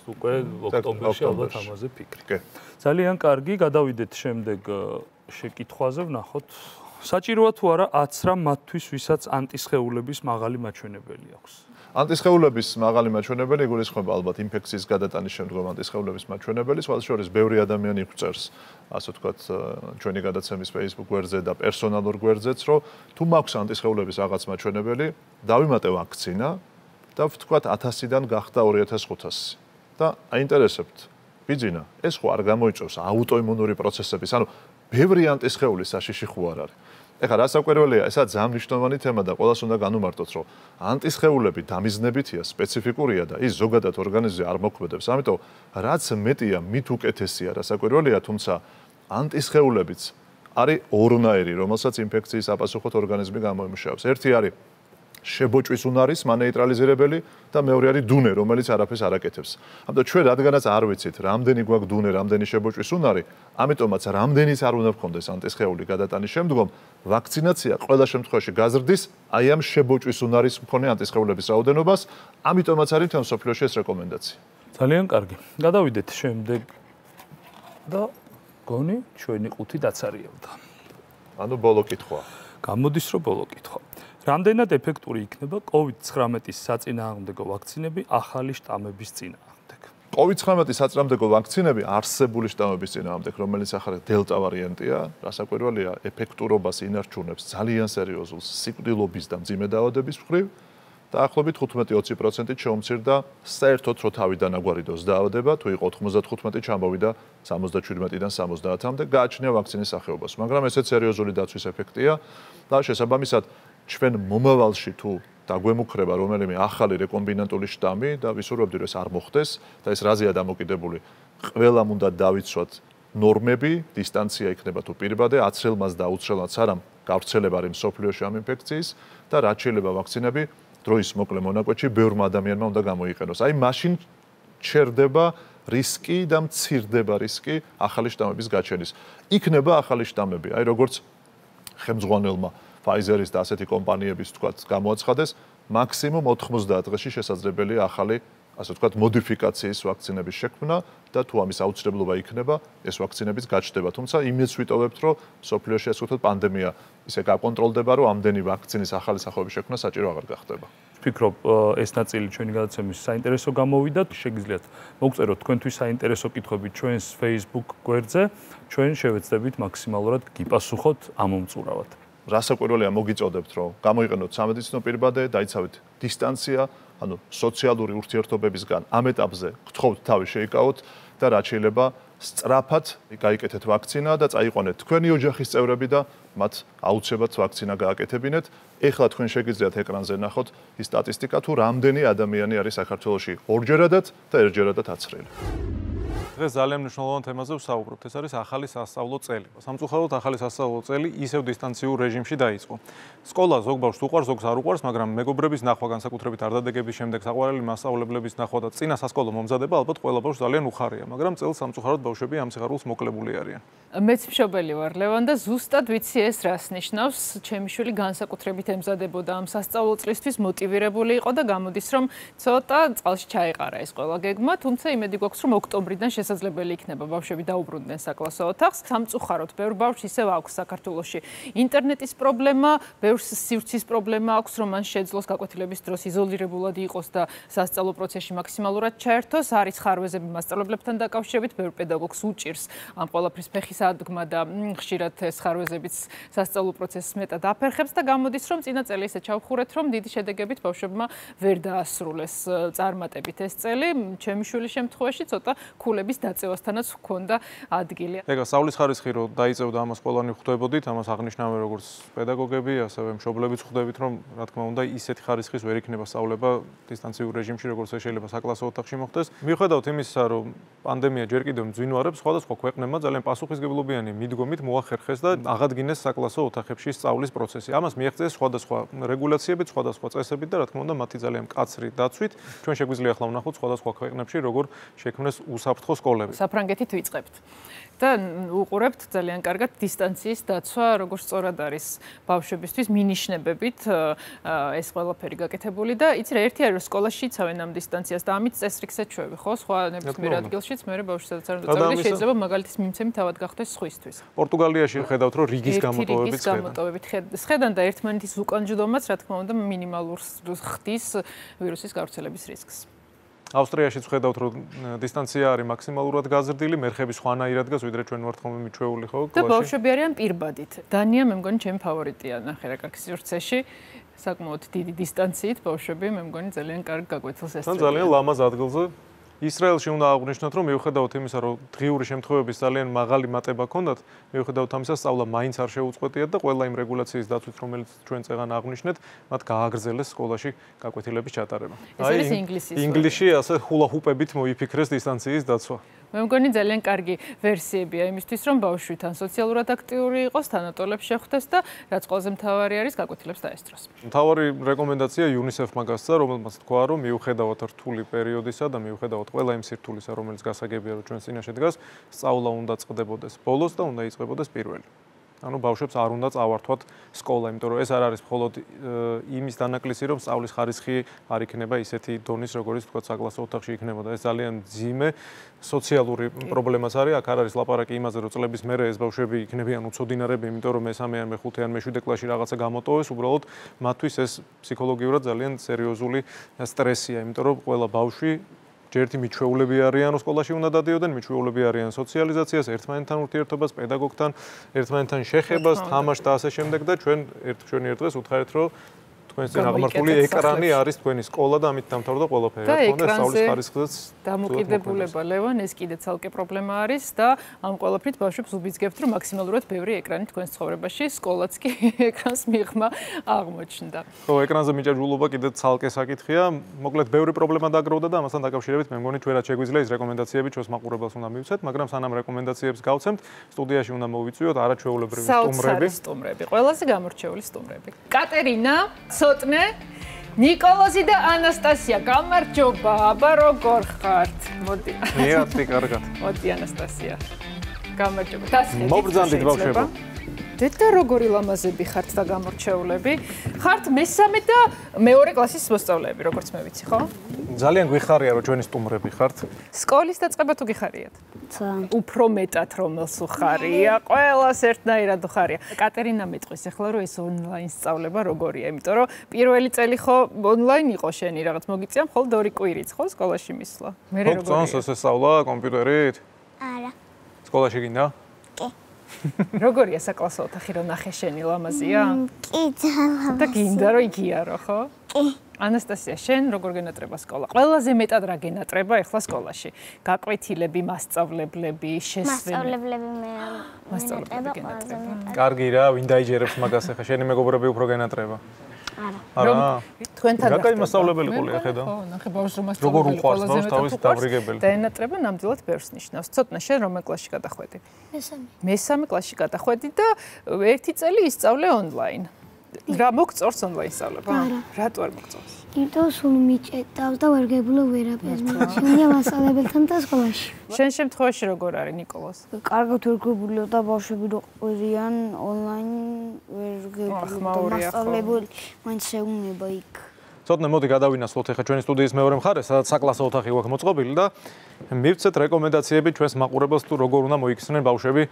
უკვე ოქტომბერში ალბათ ამაზე ფიქრი. კი. ძალიან კარგი, გადავიდეთ შემდეგ შეკითხვაზე, ვნახოთ. საჭიროა თუ არა აცრა მათთვის, ვისაც ანტისხეულების მაღალი მაჩვენებელი აქვს. ანტისხეულების მაღალი მაჩვენებელი იგულისხმება ალბათ ინფექციის გადატანის შემდგომ ანტისხეულების მაჩვენებელი, სხვათა შორის ბევრი ადამიანი იღვწევს, ასე ვთქვათ, ჩვენი გადაცემის Facebook გვერდზე და პერსონალურ გვერდზეც, რომ თუ მაქვს ანტისხეულების რაღაც მაჩვენებელი, დავიმატე ვაქცინა და ვთქვათ ათასიდან გახდა ორი ათას ხუთასი. და აინტერესებთ, ბიძინა, ეს ხო არ გამოიწვევს აუტოიმუნური პროცესების, ანუ ბევრი ანტისხეული საშიში ხო არ არის. ეხლა რა საკვირველია, ესა ძალიან მნიშვნელოვანი თემა და ყველას უნდა განუმარტოთ, რომ ანტისხეულები დამიზნებითია, სპეციფიკურია და ის ზოგადად ორგანიზმზე არ მოქმედებს. ამიტომ რაც მეტია, მით უკეთესია რა საკვირველია, თუმცა ანტისხეულებიც არის ორნაირი, რომელსაც ინფექციის აპასუხოთ ორგანიზმი გამოიმუშავებს. ერთი არის შებოჭვის უნარის მანეიტრალიზირებელი და მეორე არის დუნე, რომელიც არაფერს არ აკეთებს. ამიტომ ჩვენ რადგანაც არ ვიცით, რამდენი გვაქვს დუნე, რამდენი შებოჭვის უნარი, ამიტომაც რამდენიც არ უნდა გქონდეს ანტისხეული გადატანის შემდგომ, ვაქცინაცია ყველა შემთხვევაში გაზრდის აი ამ შებოჭვის უნარის მქონე ანტისხეულების რაოდენობას, ამიტომაც არის თემ სოფლიოში ეს რეკომენდაცია. ძალიან კარგი. გადავიდეთ შემდეგ და გონი ჩვენი ყუთი დაცარიელდა. ანუ ბოლო კითხვა. გამოდის რომ ბოლო კითხვა. რამდენად ეფექტური იქნება კოვიდ ცხრამეტის საწინააღმდეგო ვაქცინები ახალი შტამების წინააღმდეგ? კოვიდ ცხრამეტის საწინააღმდეგო ვაქცინები არსებული შტამების წინააღმდეგ, რომელიც ახლა დელტა ვარიანტია, რასაკვირველია, ეფექტურობას ინარჩუნებს ძალიან სერიოზულ სიკვდილობის და მძიმე დაავადების მხრივ. დაახლოებით ხუთმეტი ოცი პროცენტით შეუმცირდა საერთოდ რო თავიდან აგვარი დოზ დაავადება, თუ იყო ოთხმოცდათხუთმეტი ჩამოვიდა სამოცდაჩვიდმეტიდან სამოცდაათამდე, გააჩნია ვაქცინის სახეობას, მაგრამ ესეც სერიოზული დაცვის ეფექტია და შესაბამისად ჩვენ მომავალში თუ დაგვემუქრება რომელიმე ახალი რეკომბინანტული შტამი და ვისურვებდი რომ ეს არ მოხდეს და ეს რაზეა დამოკიდებული, ყველამ უნდა დავიცვათ ნორმები, დისტანცია იქნება თუ პირბადე, აცრელმაც და აუცრელმაც არა გავრცელება არის მსოფლიოში ამ ინფექციის და რაც შეიძლება ვაქცინები დროის მოკლე მონაკვეთში ბევრმა ადამიანმა უნდა გამოიყენოს. აი მაშინ ჩერდება რისკი და მცირდება რისკი ახალი შტამების გაჩენის. იქნება ახალი შტამები, აი როგორც ხელმძღვანელმა Pfizer-ის და ასეთი კომპანიების თქვათ გამოაცხადეს, მაქსიმუმ ოთხმოცდაათ დღეში შესაძლებელია ახალი, ასე ვთქვათ, მოდიფიკაციის ვაქცინების შექმნა და თუ ამის აუცილებლობა იქნება, ეს ვაქცინების გაჩნდება. თუმცა იმედს ვიტოვებთ, რომ სოფლიოში ასე ვთქვათ, პანდემია ისე გაკონტროლდება, რომ ამდენი ვაქცინის ახალი სახეობის შექმნა საჭირო აღარ გახდება. ვფიქრობ, ეს ნაწილი ჩვენი გადაცემის საინტერესო გამოვიდა. შეგიძლიათ მოგწეროთ თქვენთვის საინტერესო კითხვები ჩვენს Facebook გვერდზე. ჩვენ შევეცდებით მაქსიმალურად გიპასუხოთ ამომწურავად. რასაკვირველია მოგიწოდებთ, რომ გამოიყენოთ სამედიცინო პირბადე, დაიცავით დისტანცია, ანუ სოციალური ურთიერთობებისგან ამ ეტაპზე გთხოვთ თავი შეიკავოთ და რაც შეიძლება სწრაფად გაიკეთეთ ვაქცინა და წაიყვანეთ თქვენი ოჯახის წევრები და მათ აუცილებლად ვაქცინა გააკეთებინეთ. ეხლა თქვენ შეგიძლიათ ეკრანზე ნახოთ ის სტატისტიკა, თუ რამდენი ადამიანი არის საქართველოში ორჯერადად და ერთჯერადად აცრელი. დღეს ძალიან მნიშვნელოვან თემაზე ვსაუბრობთ. ეს არის ახალი სასწავლო წელი. სამწუხაროდ ახალი სასწავლო წელი ისევ დისტანციურ რეჟიმში დაიწყო. სკოლა ზოგ ბავშვს უყვარს, ზოგს არ უყვარს, მაგრამ მეგობრების ნახვა, განსაკუთრებით არდადეგების შემდეგ საყვარელი მასწავლებლების ნახვა და წინა სასკოლო მომზადება ალბათ ყველა ბავშვს ძალიან უხარია, მაგრამ წელს სამწუხაროდ ბავშვები ამ სიხარულს მოკლებული არიან. მეც მშობელი ვარ, ლევან, და ზუსტად ვიცი ეს რას ნიშნავს. ჩემი შვილი განსაკუთრებით ემზადებოდა ამ სასწავლო წლისთვის, მოტივირებული იყო და გამოდის, რომ ცოტა წყალში ჩაეყარა ეს ყველა გეგმა, თუმცა იმედი გვაქვს, რომ ოქტომბრიდან შესაძლებელი იქნება ბავშვები დაუბრუნდნენ საკლასო ოთახს. სამწუხაროდ, ბევრ ბავშვს ისევ აქვს საქართველოში ინტერნეტის პრობლემა, ბევრს სივრცის პრობლემა აქვს, რომ მან შეძლოს გაკვეთილების დროს იზოლირებულად იყოს და სასწავლო პროცესში მაქსიმალურად ჩაერთოს. არის ხარვეზები მასწავლებლებთან დაკავშირებით, ბევრ პედაგოგს უჭირს ამ ყველაფრის ფეხის ადგმა და ხშირად ეს ხარვეზებიც სასწავლო პროცესს მეტად აფერხებს და გამოდის, რომ წინა წელი ისე ჩავხურეთ, რომ დიდი შედეგებით ბავშვებმა ვერ დაასრულეს წარმატებით ეს წელი. ჩემი შვილის შემთხვევაში ცოტა ქულების დაწევასთანაც ჰქონდა ადგილი. ეგა სწავლის ხარისხი რო დაიწევდა ამას ყველანი ხვდებოდით, ამას აღნიშნავენ როგორც პედაგოგები, ასევე მშობლებიც ხვდებით, რომ რა თქმა უნდა ისეთი ხარისხის ვერ იქნება სწავლება დისტანციურ რეჟიმში, როგორც ეს შეიძლება საკლასო ოთახში მოხდეს. მიუხედავად იმისა, რომ პანდემია ჯერ კიდევ მძვინვარებს, სხვადასხვა ქვეყნებმა ძალიან პასუხისმგებლობიანი მიდგომით მოახერხეს და აღადგინეს საკლასო ოთახებში სწავლის პროცესი. ამას მიაღწიეს სხვადასხვა რეგულაციებით, სხვადასხვა წესებით და რა თქმა უნდა მათი ძალიან მკაცრი დაცვით. ჩვენ შეგვიძლია ახლა ვნახოთ სხვადასხვა ქვეყნებში როგორ შექმნეს უსაფრთხო სკოლები. საფრანგეთით ვიწყებთ. და უყურებთ ძალიან კარგად დისტანციის დაცვა, როგორ სწორად არის ბავშვებისთვის მინიშნებებით ეს ყველაფერი გაკეთებული და იცი რა ერთი არის რომ სკოლაში იცავენ ამ დისტანციას და ამით წესრიგს ეჩვევი, ხო? სხვა ნებისმიერ ადგილშიც მე ბავშვი სადაც არ უნდა წავიდეს შეიძლება მაგალითის მიმცემი თავად გახდეს სხვისთვის. პორტუგალიაში ხედავთ რომ რიგის გამოტოვებით გამოტოვებით ხედან და ერთმანეთის უკან ჯდომაც რა თქმა უნდა მინიმალურს ხდის ვირუსის გავრცელების რისკს. ავსტრიაშიც ხედავთ რომ დისტანცია არის მაქსიმალურად გაზრდილი, მერხები სხვანაირად დგას, ვიდრე ჩვენ ვართ ხოლმე მიჩვეული ხო კლასში. და ბავშვები არიან პირბადით. დანია მე მგონი ჩემი ფავორიტია ნახე რა კაკის სივრცეში. საკმაოდ დიდი დისტანციით ბავშვები მე მგონი ძალიან კარგ გაკვეთილს ესწრებიან. თან ძალიან ლამაზ ადგილზე. ისრაელში უნდა აღვნიშნოთ, რომ მიუხედავად იმისა, რომ დღიური შემთხვევების ძალიან მაღალი მატება ჰქონდათ, მიუხედავად ამისა, სწავლა მაინც არ შეუწყვეტიათ და ყველა იმ რეგულაციის დაცვით, რომელიც ჩვენ წეგან აღვნიშნეთ, მათ გააგრძელეს სკოლაში გაკვეთილების ჩატარება. ეს არის ინგლისის. ინგლისში ასე ჰულა-ჰუპებით მოიფიქრეს დისტანციის დაცვა. მე მგონი ძალიან კარგი ვერსიებია იმისთვის, რომ ბავშვი თან სოციალურად აქტიური იყოს, თანატოლებს შეხვდეს და რაც ყველაზე მთავარი არის, გაკვეთილებს დაესწროს. მთავარი რეკომენდაცია იუნისეფმა გასცა, რომელმაც თქვა, რომ მიუხედავად რთული პერიოდისა და მიუხედავად ყველა იმ სირთულისა, რომელიც გასაგებია, რომ ჩვენ წინაშე დგას, სწავლა უნდა წყდებოდეს ბოლოს და უნდა იწყებოდეს პირველი. ანუ ბავშვებს არ უნდა წავართვათ სკოლა, იმიტომ რომ ეს არ არის მხოლოდ იმის დანაკლისი, რომ სწავლის ხარისხი არ იქნება ისეთი დონის, როგორც თქვა საკლასო ოთახში იქნებოდა. ეს ძალიან ძიმე სოციალური პრობლემაც არის. აქ არ არის ლაპარაკი იმაზე, რომ წლების მერე ეს ბავშვები იქნებიან უცოდინარები, იმიტომ რომ მესამე ან მეხუთე ან მეშვიდე კლასში რაღაცა გამოტოვეს, უბრალოდ მათთვის ეს ფსიქოლოგიურად ძალიან სერიოზული სტრესია, იმიტომ რომ ყველა ბავშვი ჯერთი მიჩვეულები არიან, სკოლაში უნდა დადიოდნენ, მიჩვეულები არიან სოციალიზაციას, ერთმანეთთან ურთიერთობას, პედაგოგთან, ერთმანეთთან შეხებას, თამაშს და ასე შემდეგ და ჩვენ ერთ ჩვენი ერთ დღეს უთხარით, რომ თქვენს წინ აღმართული ეკრანი არის თქვენი სკოლა და ამით დამთავრდა ყველაფერი. და რა თქმა უნდა, სწავლის ხარისხზეც დამოკიდებულება ლევან ეს კიდე ცალკე პრობლემა არის და ამ ყველაფრით ბავშვებს უბიძგებთ, რომ მაქსიმალურად ბევრი ეკრანი თქვენს ცხოვრებაში, სკოლაც კი ეკრანს მიღმა აღმოჩნდა. ხო, ეკრანზე მიჭაჭულობა კიდე ცალკე საკითხია. მოკლედ, ბევრი პრობლემა დაგროვდა და ამასთან დაკავშირებით მე მგონი ჩვენ რაც შეგვიძლია ის რეკომენდაციები ჩვენს მაყურებელს უნდა მივცეთ, მაგრამ სანამ რეკომენდაციებს გავცემთ, სტუდიაში უნდა მოვიწვიოთ არაჩვეულებრივი სტუმრები. სტუმრები, ყველაზე გამორჩეული სტუმრები. კატერინა, ცოტნე, ნიკოლოზი და ანასტასია, გამარჯობა, აბა როგორ ხართ? მოდი. მეათი კარგად. მოდი ანასტასია. გამარჯობა. დასხედით. მობრძანდით ბავშვებო. დედა როგორი ლამაზები ხართ და გამორჩეულები. ხართ მესამე და მეორე კლასის მოსწავლეები, როგორც მე ვიცი, ხო? ძალიან გვიხარია რომ ჩვენი სტუმრები ხართ. სკოლის დაწყება თუ გიხარიათ? ძალიან. უფრო მეტად რომელს უხარია, ყველას ერთნაირად უხარია. კატერინა მეტყვის ახლა რომ ეს ონლაინ სწავლება როგორია, იმიტომ რომ პირველი წელი ხო ონლაინ იყო შენი რაღაც მოგიწია, მხოლოდ ორი კვირიც ხო სკოლაში მისვლა. მე როგორია? ხო, ეს სწავლა კომპიუტერით? არა. სკოლაში გინდა? კი. როგორია საკლასო ოთახი რომ ნახე შენი ლამაზია? კი, ძალიან. და გინდა რომ იგიარო, ხო? კი. ანასტასია, შენ როგორ გენატრება სკოლა? ყველაზე მეტად რა გენატრება ახლა სკოლაში? გაკვეთილები, მასწავლებლები, შესვენები. მასწავლებლები მე მასწავლებლები გენატრება. კარგი რა, ვინ დაიჯერებს მაგას ახლა? შენი მეგობრები უფრო გენატრება? არა. არა. თქვენთან რა კაი მასწავლებელი ყოლია ხედა? ხო, ნახე ბავშვს რომ როგორ მასწავლებელი უყვარს ბავშვს თავის დაბრიგებელი. და ენატრება ნამდვილად ბევრს ნიშნავს. ცოტნა შენ რომელ კლასში გადახვედი? მესამე. მესამე კლასში გადახვედი და ერთი წელი ისწავლე ონლაინ. რა მოგწორს ონლაინ სწავლება? არა. რატო არ მოგწორს? იმიტომ სულ მიჭედავს და ვერ გებულობ ვერაფერს. მეჩვენია მასწავლებელთან და სკოლაში. შენ შემთხვევაში როგორ არის ნიკოლოზ? კარგად ვერ გებულობ და ბავშვები რო ყურიან ონლაინ ვერ გებულობ და მასწავლებელი მაინც შეუნება იქ. ცოტნე მოდი გადავინასლოთ ახლა ჩვენი სტუდიის მეორე მხარეს, სადაც საკლასო ოთახი გვაქვს მოწყობილი და მივცეთ რეკომენდაციები ჩვენს მაყურებელს თუ როგორ უნდა მოიქცნენ ბავშვები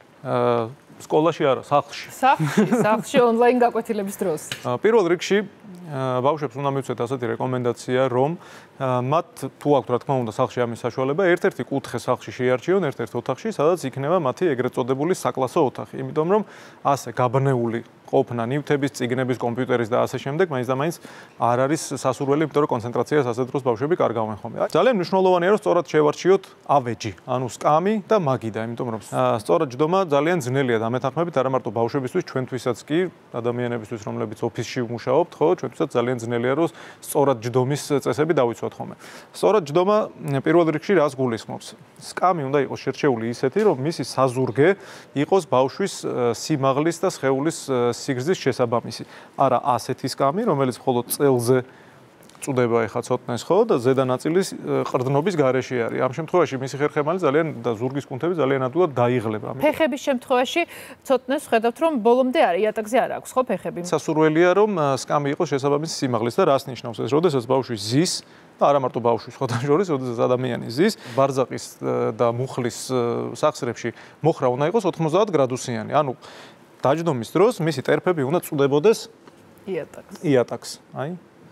აა სკოლაში არა, სახლში. სახლში, სახლში ონლაინ გაკვეთილების დროს. პირველ რიგში ბავშვებს უნდა მივცეთ ასეთი რეკომენდაცია, რომ მათ თუ აქვთ რა თქმა უნდა სახლში ამის საშუალება, ერთ-ერთი კუთხე სახლში შეარჩიონ, ერთ-ერთ ოთახში, სადაც იქნება მათი ეგრეთ წოდებული საკლასო ოთახი. იმიტომ რომ ასე გაბნეული ყოფნა ნივთების, წიგნების, კომპიუტერის და ასე შემდეგ, მაინც და მაინც არ არის სასურველი, იმიტომ რომ კონცენტრაციას ასეთ დროს ბავშვები კარგავენ ხოლმე. ძალიან მნიშვნელოვანია, რომ სწორად შევარჩიოთ ავეჯი, ანუ სკამი და მაგიდა, იმიტომ რომ სწორად ჯდომა ძალიან ძნელია დამეთანხმებით, არა მარტო ბავშვებისთვის, ჩვენთვისაც კი, ადამიანებისთვის, რომლებიც ოფისში ვმუშაობთ, ხო, ჩვენთვისაც ძალიან ძნელია, რომ სწორად ჯდომის წესები დავიცვათ ხოლმე. სწორად ჯდომა პირველ რიგში რას გულისხმობს? სკამი უნდა იყოს შერჩეული ისეთი, რომ მისი საზურგე იყოს ბავშვის სიმაღლის და სხეულის სიგრძის შესაბამისი. არა ასეთი სკამი, რომელიც მხოლოდ წელზე წუდება ეხა ცოტნეს ხო და ზედა ნაწილის ყრდნობის გარეშე არის. ამ შემთხვევაში მისი ხერხემალი ძალიან და ზურგის კუნთები ძალიან ადვილად დაიღლება. ფეხების შემთხვევაში ცოტნეს ხედავთ რომ ბოლომდე არ იატაკზე არ აქვს ხო ფეხები? სასურველია რომ სკამი იყოს შესაბამისი სიმაღლის და რას ნიშნავს ეს? როდესაც ბავშვი ზის და არა მარტო ბავშვი სხვათა შორის, როდესაც ადამიანი ზის, ბარძაყის და მუხლის სახსრებში მოხრა უნდა იყოს ოთხმოცდაათ გრადუსიანი. ანუ დაჯდომის დროს მისი ტერფები უნდა წუდებოდეს იატაკს. იატაკს. აი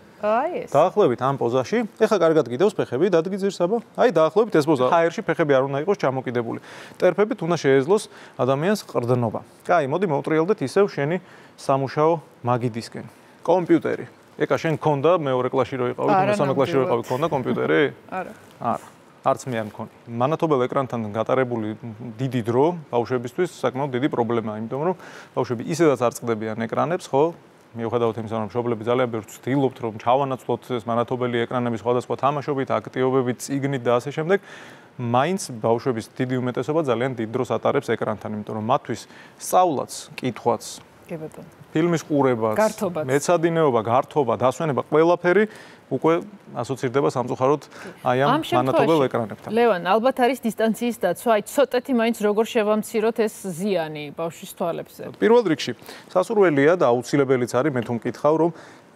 აი ეს. დაახლოებით ამ პოზაში, ეხა კარგად გიდევს ფეხები, დადგი ძირს აბა. აი დაახლოებით ეს პოზა. ჰაერში ფეხები არ უნდა იყოს ჩამოკიდებული. ტერფებით უნდა შეეძლოს ადამიანს ყრდნობა. კაი, მოდი მოვტრიალდეთ ისევ შენი სამუშაო მაგიდისკენ. კომპიუტერი. ეკა შენ გქონდა მეორე კლასში რო იყავი, მესამე კლასში რო იყავი, გქონდა კომპიუტერი? არა. არა. არც მე არ მქონი. მანათობელ ეკრანთან გატარებული დიდი დრო ბავშვებისთვის საკმაოდ დიდი პრობლემაა, იმიტომ რომ ბავშვები ისედაც არ წყდებიან ეკრანებს, ხო? მიუხედავად იმისა, რომ მშობლები ძალიან ბევრს ვცდილობთ, რომ ჩავანაცვლოთ ეს მანათობელი ეკრანები სხვადასხვა თამაშობით, აქტივობებით, წიგნით და ასე შემდეგ, მაინც ბავშვების დიდი უმეტესობა ძალიან დიდ დროს ატარებს ეკრანთან, იმიტომ რომ მათთვის სწავლაც, კითხვაც, ფილმის ყურებაც, მეცადინეობა, გართობა, დასვენება, ყველაფერი უკვე ასოცირდება სამწუხაროდ აი ამ მანათობელ ეკრანებთან. ლევან, ალბათ არის დისტანციის დაცვა, აი ცოტათი მაინც როგორ შევამციროთ ეს ზიანი ბავშვის თვალებზე. პირველ რიგში, სასურველია და აუცილებელიც არის მე თუ მკითხავ, რომ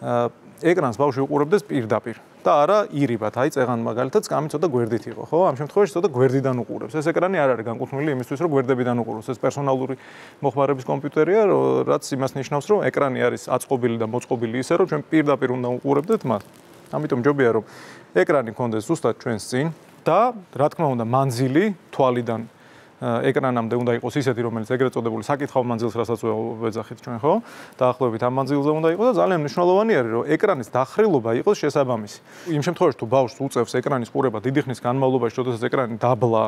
ეკრანს ბავშვი უყურებდეს პირდაპირ და არა ირიბად. აი წეღან მაგალითად სკამი ცოტა გვერდით იყო, ხო? ამ შემთხვევაში ცოტა გვერდიდან უყურებს. ეს ეკრანი არ არის განკუთვნილი იმისთვის, რომ გვერდებიდან უყუროს. ეს პერსონალური მოხმარების კომპიუტერია, რაც იმას ნიშნავს, რომ ეკრანი არის აწყობილი და მოწყობილი ისე, რომ ჩვენ პირდაპირ უნდა უყურებდეთ მას. ამიტომ ჯობია რომ ეკრანი გქონდეს ზუსტად ჩვენს წინ და რა თქმა უნდა მანძილი თვალიდან ეკრანამდე უნდა იყოს ისეთი რომელიც ეგრეთ წოდებული საკითხავ მანძილს რასაც ვეძახით ჩვენ ხო დაახლოებით ამ მანძილზე უნდა იყოს და ძალიან მნიშვნელოვანი არის რომ ეკრანის დახრილობა იყოს შესაბამისი. იმ შემთხვევაში თუ ბავშვს უწევს ეკრანის ყურება დიდი ხნის განმავლობაში, როდესაც ეკრანი დაბლა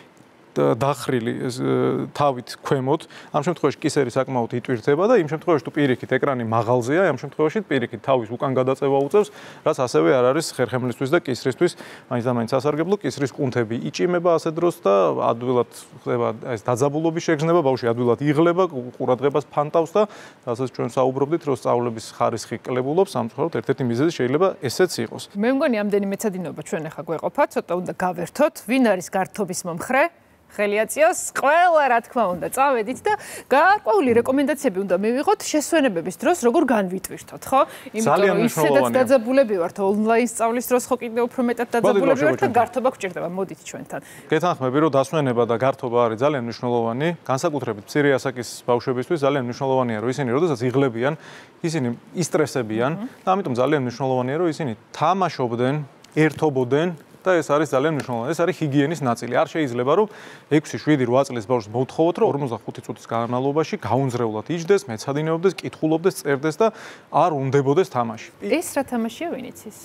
დახრილი თავით ქვემოთ, ამ შემთხვევაში კისერი საკმაოდ იტვირთება და იმ შემთხვევაში თუ პირიქით ეკრანი მაღალზეა, ამ შემთხვევაში პირიქით თავის უკან გადაწევა უწევს, რაც ასევე არ არის ხერხემლისთვის და კისრისთვის, მაინც და მაინც სასარგებლო, კისრის კუნთები იჭიმება ასე დროს და ადვილად ხდება ეს დაძაბულობის შეგრძნება, ბავშვი ადვილად იღლება, ყურადღებას ფანტავს და რასაც ჩვენ საუბრობდით, რომ სწავლების ხარისხი კლებულობს, სამწუხაროდ ერთ-ერთი მიზეზი შეიძლება ესეც იყოს. მე მგონი ამდენი მეცადინეობა ჩვენ ახლა გვეყოფა, ცოტა უნდა გავერთოთ, ვინ არის გართობის მომხრე? ხელიაციოს ყველა რა თქმა უნდა წავედით და გარკვეული რეკომენდაციები უნდა მივიღოთ შესვენებების დროს როგორ განვიტვირთოთ ხო? იმიტომ რომ ისედაც დაძაბულები ვართ ონლაინ სწავლის დროს ხო კიდევ უფრო მეტად დაძაბულები ვართ და გართობა გვჭირდება მოდით ჩვენთან. გეთანხმები რომ დასვენება და გართობა არის ძალიან მნიშვნელოვანი, განსაკუთრებით მცირე ასაკის ბავშვებისთვის ძალიან მნიშვნელოვანია რომ ისინი როდესაც იღლებიან, ისინი ისტრესებიან და ამიტომ ძალიან მნიშვნელოვანია რომ ისინი თამაშობდნენ, ერთობოდნენ და ეს არის ძალიან მნიშვნელოვანი. ეს არის ჰიგიენის ნაწილი. არ შეიძლება რომ ექვსი, შვიდი, რვა წლის ბავშვს მოვთხოვოთ, რომ ორმოცდახუთი წუთის განმავლობაში გაუნზრევლად იჯდეს, მეცადინეობდეს, კითხულობდეს, წერდეს და არ უნდებოდეს თამაში. ეს რა თამაშია ვინ იცის?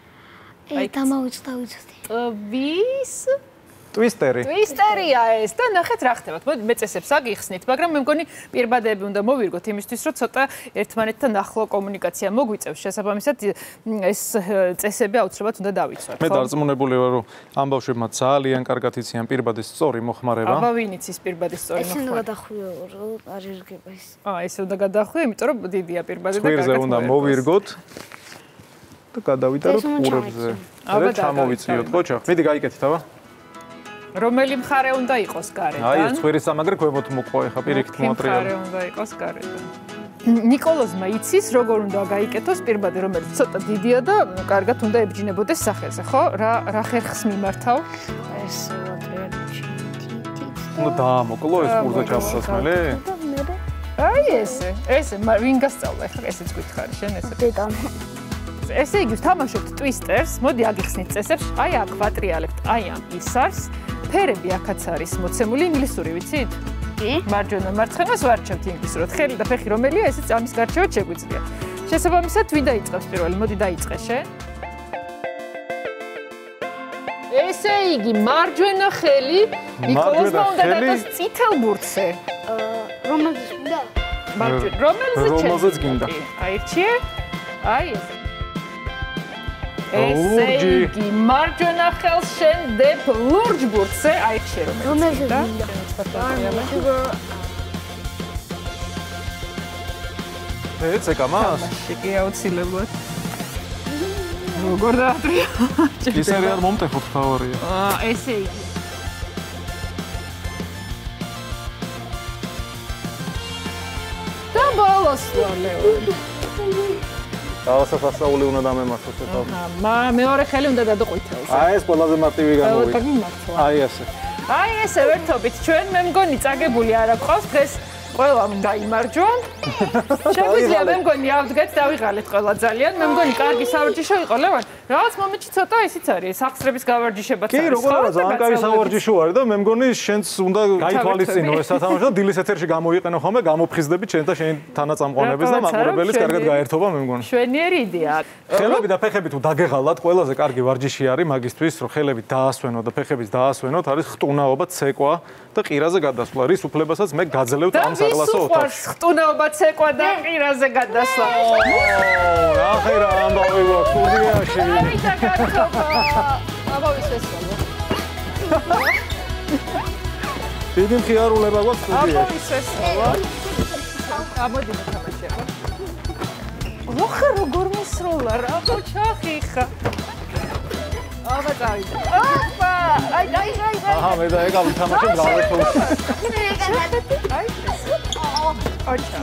აი დამავიწყდა ვიცოდი. ტვის ტვისტერი. ტვისტერია ეს და ნახეთ რა ხდებათ. მოდი მე წესებს აგიხსნით, მაგრამ მე მგონი პირბადები უნდა მოვირგოთ იმისთვის, რომ ცოტა ერთმანეთთან ახლო კომუნიკაცია მოგვიწევს. შესაბამისად ეს წესები აუცილებლად უნდა დავიცვათ. მე დარწმუნებული ვარ, რომ ამ ბავშვებმა ძალიან კარგად იციან პირბადის სწორი მოხმარება. აბა ვინ იცის პირბადის სწორი ეს უნდა მოხმარება? გადახვიო, რომ არ ირგება ის. აა ეს უნდა გადახვიო, იმიტომ რომ დიდია პირბადი და კარგად უნდა მოვირგოთ და გადავიდაროთ ყურებზე. და ჩამოვიწიოთ, ხო ჩა? მიდი გაიკეთეთ, აბა. რომელი მხარე უნდა იყოს გარედან? აი, ეს ხვირის სამაგრე ქვემოთ მოყვა, ეხა პირიქით მოატრიალე. მხარე უნდა იყოს გარედან. ნიკოლოზმა იცის, როგორ უნდა გაიკეთოს პირბადი, რომელიც ცოტა დიდია და კარგად უნდა ებჯინებოდეს სახეზე, ხო? რა რა ხერხს მიმართავ? ეს ვატრიალში. უნდა დაამოკლო ეს ყურზე ჩამოსასმელი? აი ესე, ესე, ვინ გასწავლა ეხლა ესეც გითხარი შენ ესე. დედამ. ესე იგი ვთამაშობთ ტვისტერს, მოდი აგიხსნით წესებს, აი აქ ვატრიალებთ, აი ამ ისარს, ფერები აქაც არის მოცემული ინგლისური, ვიცით? კი. მარჯვენა მარცხენას ვარჩევთ ინგლისურად, ხელი და ფეხი რომელია, ესეც ამის გარჩევა შეგვიძლია. შესაბამისად, ვინ დაიწყებს პირველი? მოდი დაიწყე შენ. ესე იგი, მარჯვენა ხელი ნიკოლოზმა უნდა დადოს წითელ ბურთზე. რომელზეც უნდა? მარჯვენა, რომელზეც რომელზეც გინდა. აირჩიე. აი ეს. ესე იგი, მარჯვენა ხელს შენ დებ ლურჯ ბურთზე, აირჩიე რომელზეც გინდა. ეცე კამას? კი აუცილებლად. როგორ დაატრია? ისე არ მომტეხოთ თავარია. აა, ესე იგი. და ბოლოს ლეონი. დავასაფასაული უნდა დამემართოს ეხლა. აჰა, მეორე ხელი უნდა დადყვითელს. აი ეს ყველაზე მარტივი გამოვიდა. გამიმართლა. აი ესე. აი ესე ვერთობით ჩვენ მე მგონი წაგებული არ აქვს დღეს ყველამ გაიმარჯვონ. შეგვიძლია მე მგონი ავდგეთ დავიღალეთ ყველა ძალიან. მე მგონი კარგი სავარჯიშო იყო ლევან. რაღაც მომენტში ცოტა ისიც არის სახსრების გავარჯიშებაც არის. კი, როგორ არა, ძალიან კარგი სავარჯიშო არის და მე მგონი შენც უნდა გაითვალისწინო ეს სათამაშო და დილის ეთერში გამოიყენო ხოლმე გამოფხიზდები ჩვენ და შენ თანაწამყვანების და მაყურებელის კარგად გაერთობა მე მგონი. შვენიერი იდეა. ხელები და ფეხები თუ დაგეღალათ, ყველაზე კარგი ვარჯიში არის მაგისთვის, რომ ხელები დაასვენოთ და ფეხების დაასვენოთ, არის ხტუნაობა, ცეკვა და ყირაზე გადასვლა. რის უფლებასაც მე გაძლევთ ამ საკლასო ოთახში. ხტუნაობა, ცეკვა და ყირაზე გადასვლა. ახლა რა ამბავი გვაქვს სტუდიაში. აითა გათობა. ამბავის ესწავლო. დიდი მხიარულება გვაქვს სტუდიაში. ამბავის ესწავლო. ამოდი მოთამაშეა. ოხა როგორ მოსროლა რა ჩახიხა. აბა წავიდა. ოპა! აი აი აი. აჰა მე და ეგა ვითამაშე გავეთხოვ. აი ეს. ოჩა.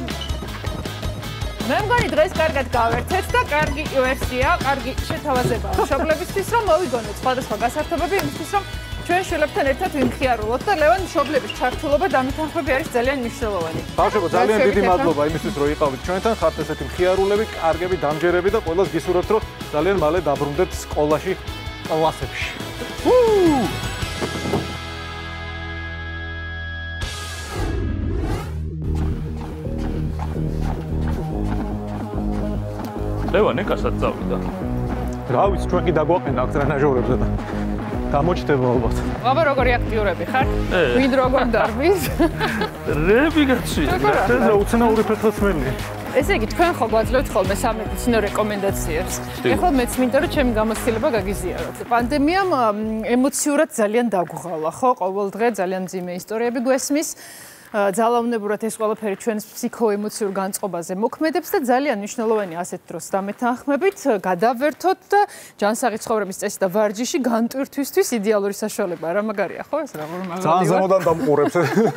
მე მგონი დღეს კარგად გავერთეთ და კარგი ვერსია, კარგი შეთავაზება მშობლებისთვის რომ მოვიგონოთ სხვადასხვა გასართობები იმისთვის რომ ჩვენ შვილებთან ერთად ვიმხიარულოთ და ლევან მშობლების ჩართულობა დამეთანხმები არის ძალიან მნიშვნელოვანი. ბავშვებო, ძალიან დიდი მადლობა იმისთვის რომ იყავით ჩვენთან, ხართ ესეთი მხიარულები, კარგები, დამჯერები და ყველას გისურვებთ რომ ძალიან მალე დაბრუნდეთ სკოლაში, კლასებში. ლევან ეკასაც წავიდა. რა ვიცი, ჩვენ კი დაგვაყენა აქ ტრენაჟორებზე და გამოჩდება ალბათ. აბა როგორი აქტიურები ხარ? ვინ როგორ დარბის? რები გაცვია. ეს რა უცნაური ფეხსაცმელია. ესე იგი, თქვენ ხო გვაძლევთ ხოლმე სამედიცინო რეკომენდაციებს. ეხლა მეც მინდა რომ ჩემი გამოცდილება გაგიზიაროთ. პანდემიამ ემოციურად ძალიან დაგვღალა, ხო? ყოველ დღე ძალიან მძიმე ისტორიები გვესმის. ძალაუნებურად ეს ყველაფერი ჩვენს ფსიქოემოციურ განწყობაზე მოქმედებს და ძალიან მნიშვნელოვანი ასეთ დროს დამეთანხმებით გადავერთოთ და ჯანსაღი ცხოვრების წესი და ვარჯიში განტვირთვისთვის იდეალური საშუალებაა. რა მაგარია, ხო ეს რა მაგარია? ძალიან ზემოდან დამყურებს.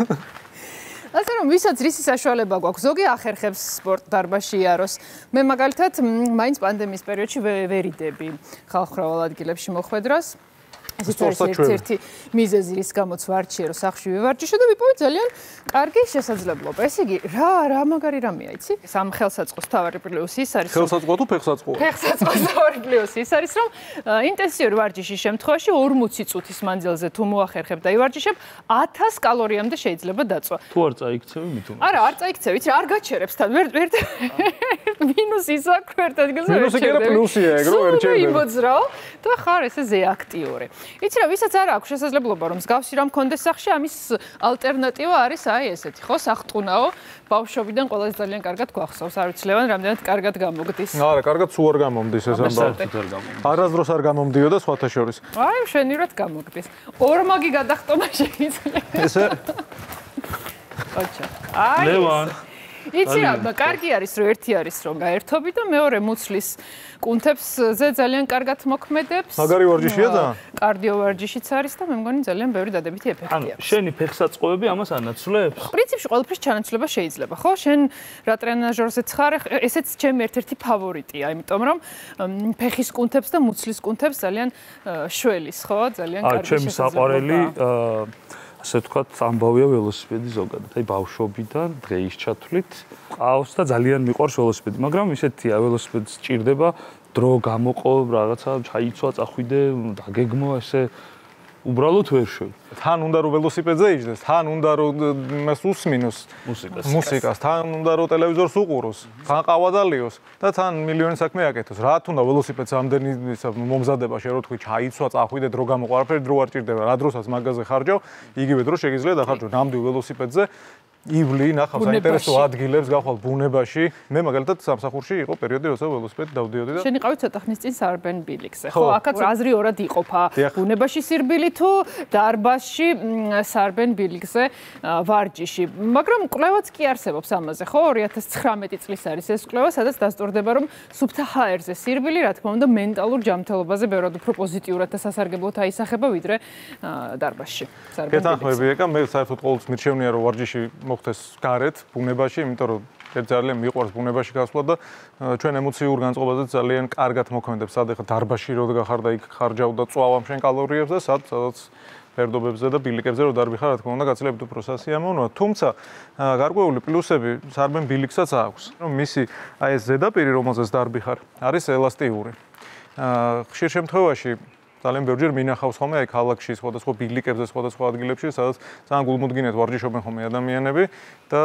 ასე რომ ვისაც რისი საშუალება გვაქვს, ზოგი ახერხებს სპორტ დარბაზში იაროს. მე მაგალითად მაინც პანდემიის პერიოდში ვერიდები ხალხმრავალ ადგილებში მოხვედრას. ეს არის ერთ-ერთი მიზეზი, რის გამოც ვარჯიშე, რომ სახლში ვივარჯიშო და ვიპოვე ძალიან კარგი შესაძლებლობა. ესე იგი, რა რა მაგარი რამეა, იცი? სამ ხელსაწყოს თავარი პლუსი ის არის. ხელსაწყო თუ ფეხსაწყო? ფეხსაწყოს თავარი პლუსი ის არის, რომ ინტენსიური ვარჯიშის შემთხვევაში ორმოცი წუთის მანძილზე თუ მოახერხებ და ივარჯიშებ, ათას კალორიამდე შეიძლება დაწვა. თუ არ წაიქცევი მითუმ. არა, არ წაიქცევი, იცი, არ გაჩერებს თან. ვერ ვერ მინუსი ის აქ ვერ ადგილზე ვერ მინუსი კი არა პლუსია, ეგ რო ვერ ჩერდება. იმოძრავ და ხარ ესე ზეაქტიური. იცი რა, ვისაც არ აქვს შესაძლებლობა რომ მსგავსი რამ კონდეს სახში, ამის ალტერნატივა არის აი ესეთი, ხო, სახტუნაო, ბავშვობიდან ყველაზე ძალიან კარგად გვახსოვს, არ ვიცი ლევან, რამდენად კარგად გამოგდის. არა, კარგად სულ არ გამომდის ეს ამბავი. არასდროს არ გამომდიოდა სხვათა შორის. აი, მშვენივრად გამოგდის. ორმაგი გადახტომა შეიძლება. ესე ოჩა. აი ლევან იცი რა, კარგი არის რომ ერთი არის რომ გაერთობი და მეორე მუცლის კუნთებზე ძალიან კარგად მოქმედებს. მაგარი ვარჯიშია ძალიან? კარდიო ვარჯიშიც არის და მე მგონი ძალიან ბევრი დადებითი ეფექტი ანუ აქვს. შენი ფეხსაწყოები ამას ანაცვლებს? პრინციპში ყველაფრის ჩანაცვლება შეიძლება, ხო? შენ რა ტრენაჟორზეც ხარ, ესეც ჩემი ერთ-ერთი ფავორიტია, იმიტომ რომ ფეხის კუნთებს და მუცლის კუნთებს ძალიან შველის, ხო? ძალიან კარგი შემოსავლები. ჩემი საყვარელი ასე ვთქვათ, ამბავია ველოსიპედი ზოგადად. აი ბავშვობიდან დღეის ჩათვლით ყავს და ძალიან მიყვარს ველოსიპედი, მაგრამ ისეთია, ველოსიპედს სჭირდება დრო გამოყო, რაღაცა ჩაიცვა, წახვიდე, დაგეგმო ესე უბრალოდ ვერ შევ. თან უნდა რომ ველოსიპედზე იჯდეს, თან უნდა რომ იმას უსმინოს მუსიკას. მუსიკას, თან უნდა რომ ტელევიზორს უყუროს, თან ყავადალიოს და თან მილიონი საქმე აკეთოს. რა თუნდა ველოსიპედს ამდენი მომზადება შე რო თქვი ჩაიცვა, წახვიდე, დრო გამოყო, არაფერი დრო არ ჭირდება. რა დროსაც მაგაზე ხარჯავ, იგივე დრო შეგიძლია დახარჯო ნამდვილ ველოსიპედზე. იბლი ნახავს საინტერესო ადგილებს გახვალ ბუნებაში. მე მაგალითად სამსახურში იყო პერიოდი, როცა ველოსიპედით დავდიოდი და შენ იყავი ცოტა ხნის წინ სარბენ ბილიქზე, ხო? აქაც აზრი ორად იყოფა. ბუნებაში სირბილი თუ დარბაზ კლასში სარბენ ბილიკზე ვარჯიში. მაგრამ კვლევაც კი არსებობს ამაზე, ხო? ორი ათას ცხრამეტი წლის არის ეს კვლევა, სადაც დასტურდება, რომ სუფთა ჰაერზე სირბილი, რა თქმა უნდა, მენტალურ ჯანმრთელობაზე ბევრად უფრო პოზიტიურად და სასარგებლოდ აისახება, ვიდრე დარბაზში. გეთანხმები, ეკა, მე საერთოდ ყოველთვის მირჩევნია, რომ ვარჯიში მოხდეს გარეთ, ბუნებაში, იმიტომ რომ ძალიან მიყვარს ბუნებაში გასვლა და ჩვენ ემოციურ განწყობაზე ძალიან კარგად მოქმედებს. სად ეხლა დარბაზში რო გახარ და იქ ხარჯავ და წვავ ამ შენ კალორიებს და სად სადაც ფერდობებზე და ბილიკებზე რო დარბიხარ, რა თქმა უნდა, გაცილებით უფრო სასიამოვნოა. თუმცა გარკვეული პლუსები სარბენ ბილიკსაც აქვს. რომ მისი აი ეს ზედაპირი, რომელზეც დარბიხარ, არის ელასტიური. ხშირ შემთხვევაში ძალიან ბევრჯერ მინახავს ხოლმე აი ქალაქში სხვადასხვა ბილიკებზე, სხვადასხვა ადგილებში, სადაც ძალიან გულმოდგინედ ვარჯიშობენ ხოლმე ადამიანები და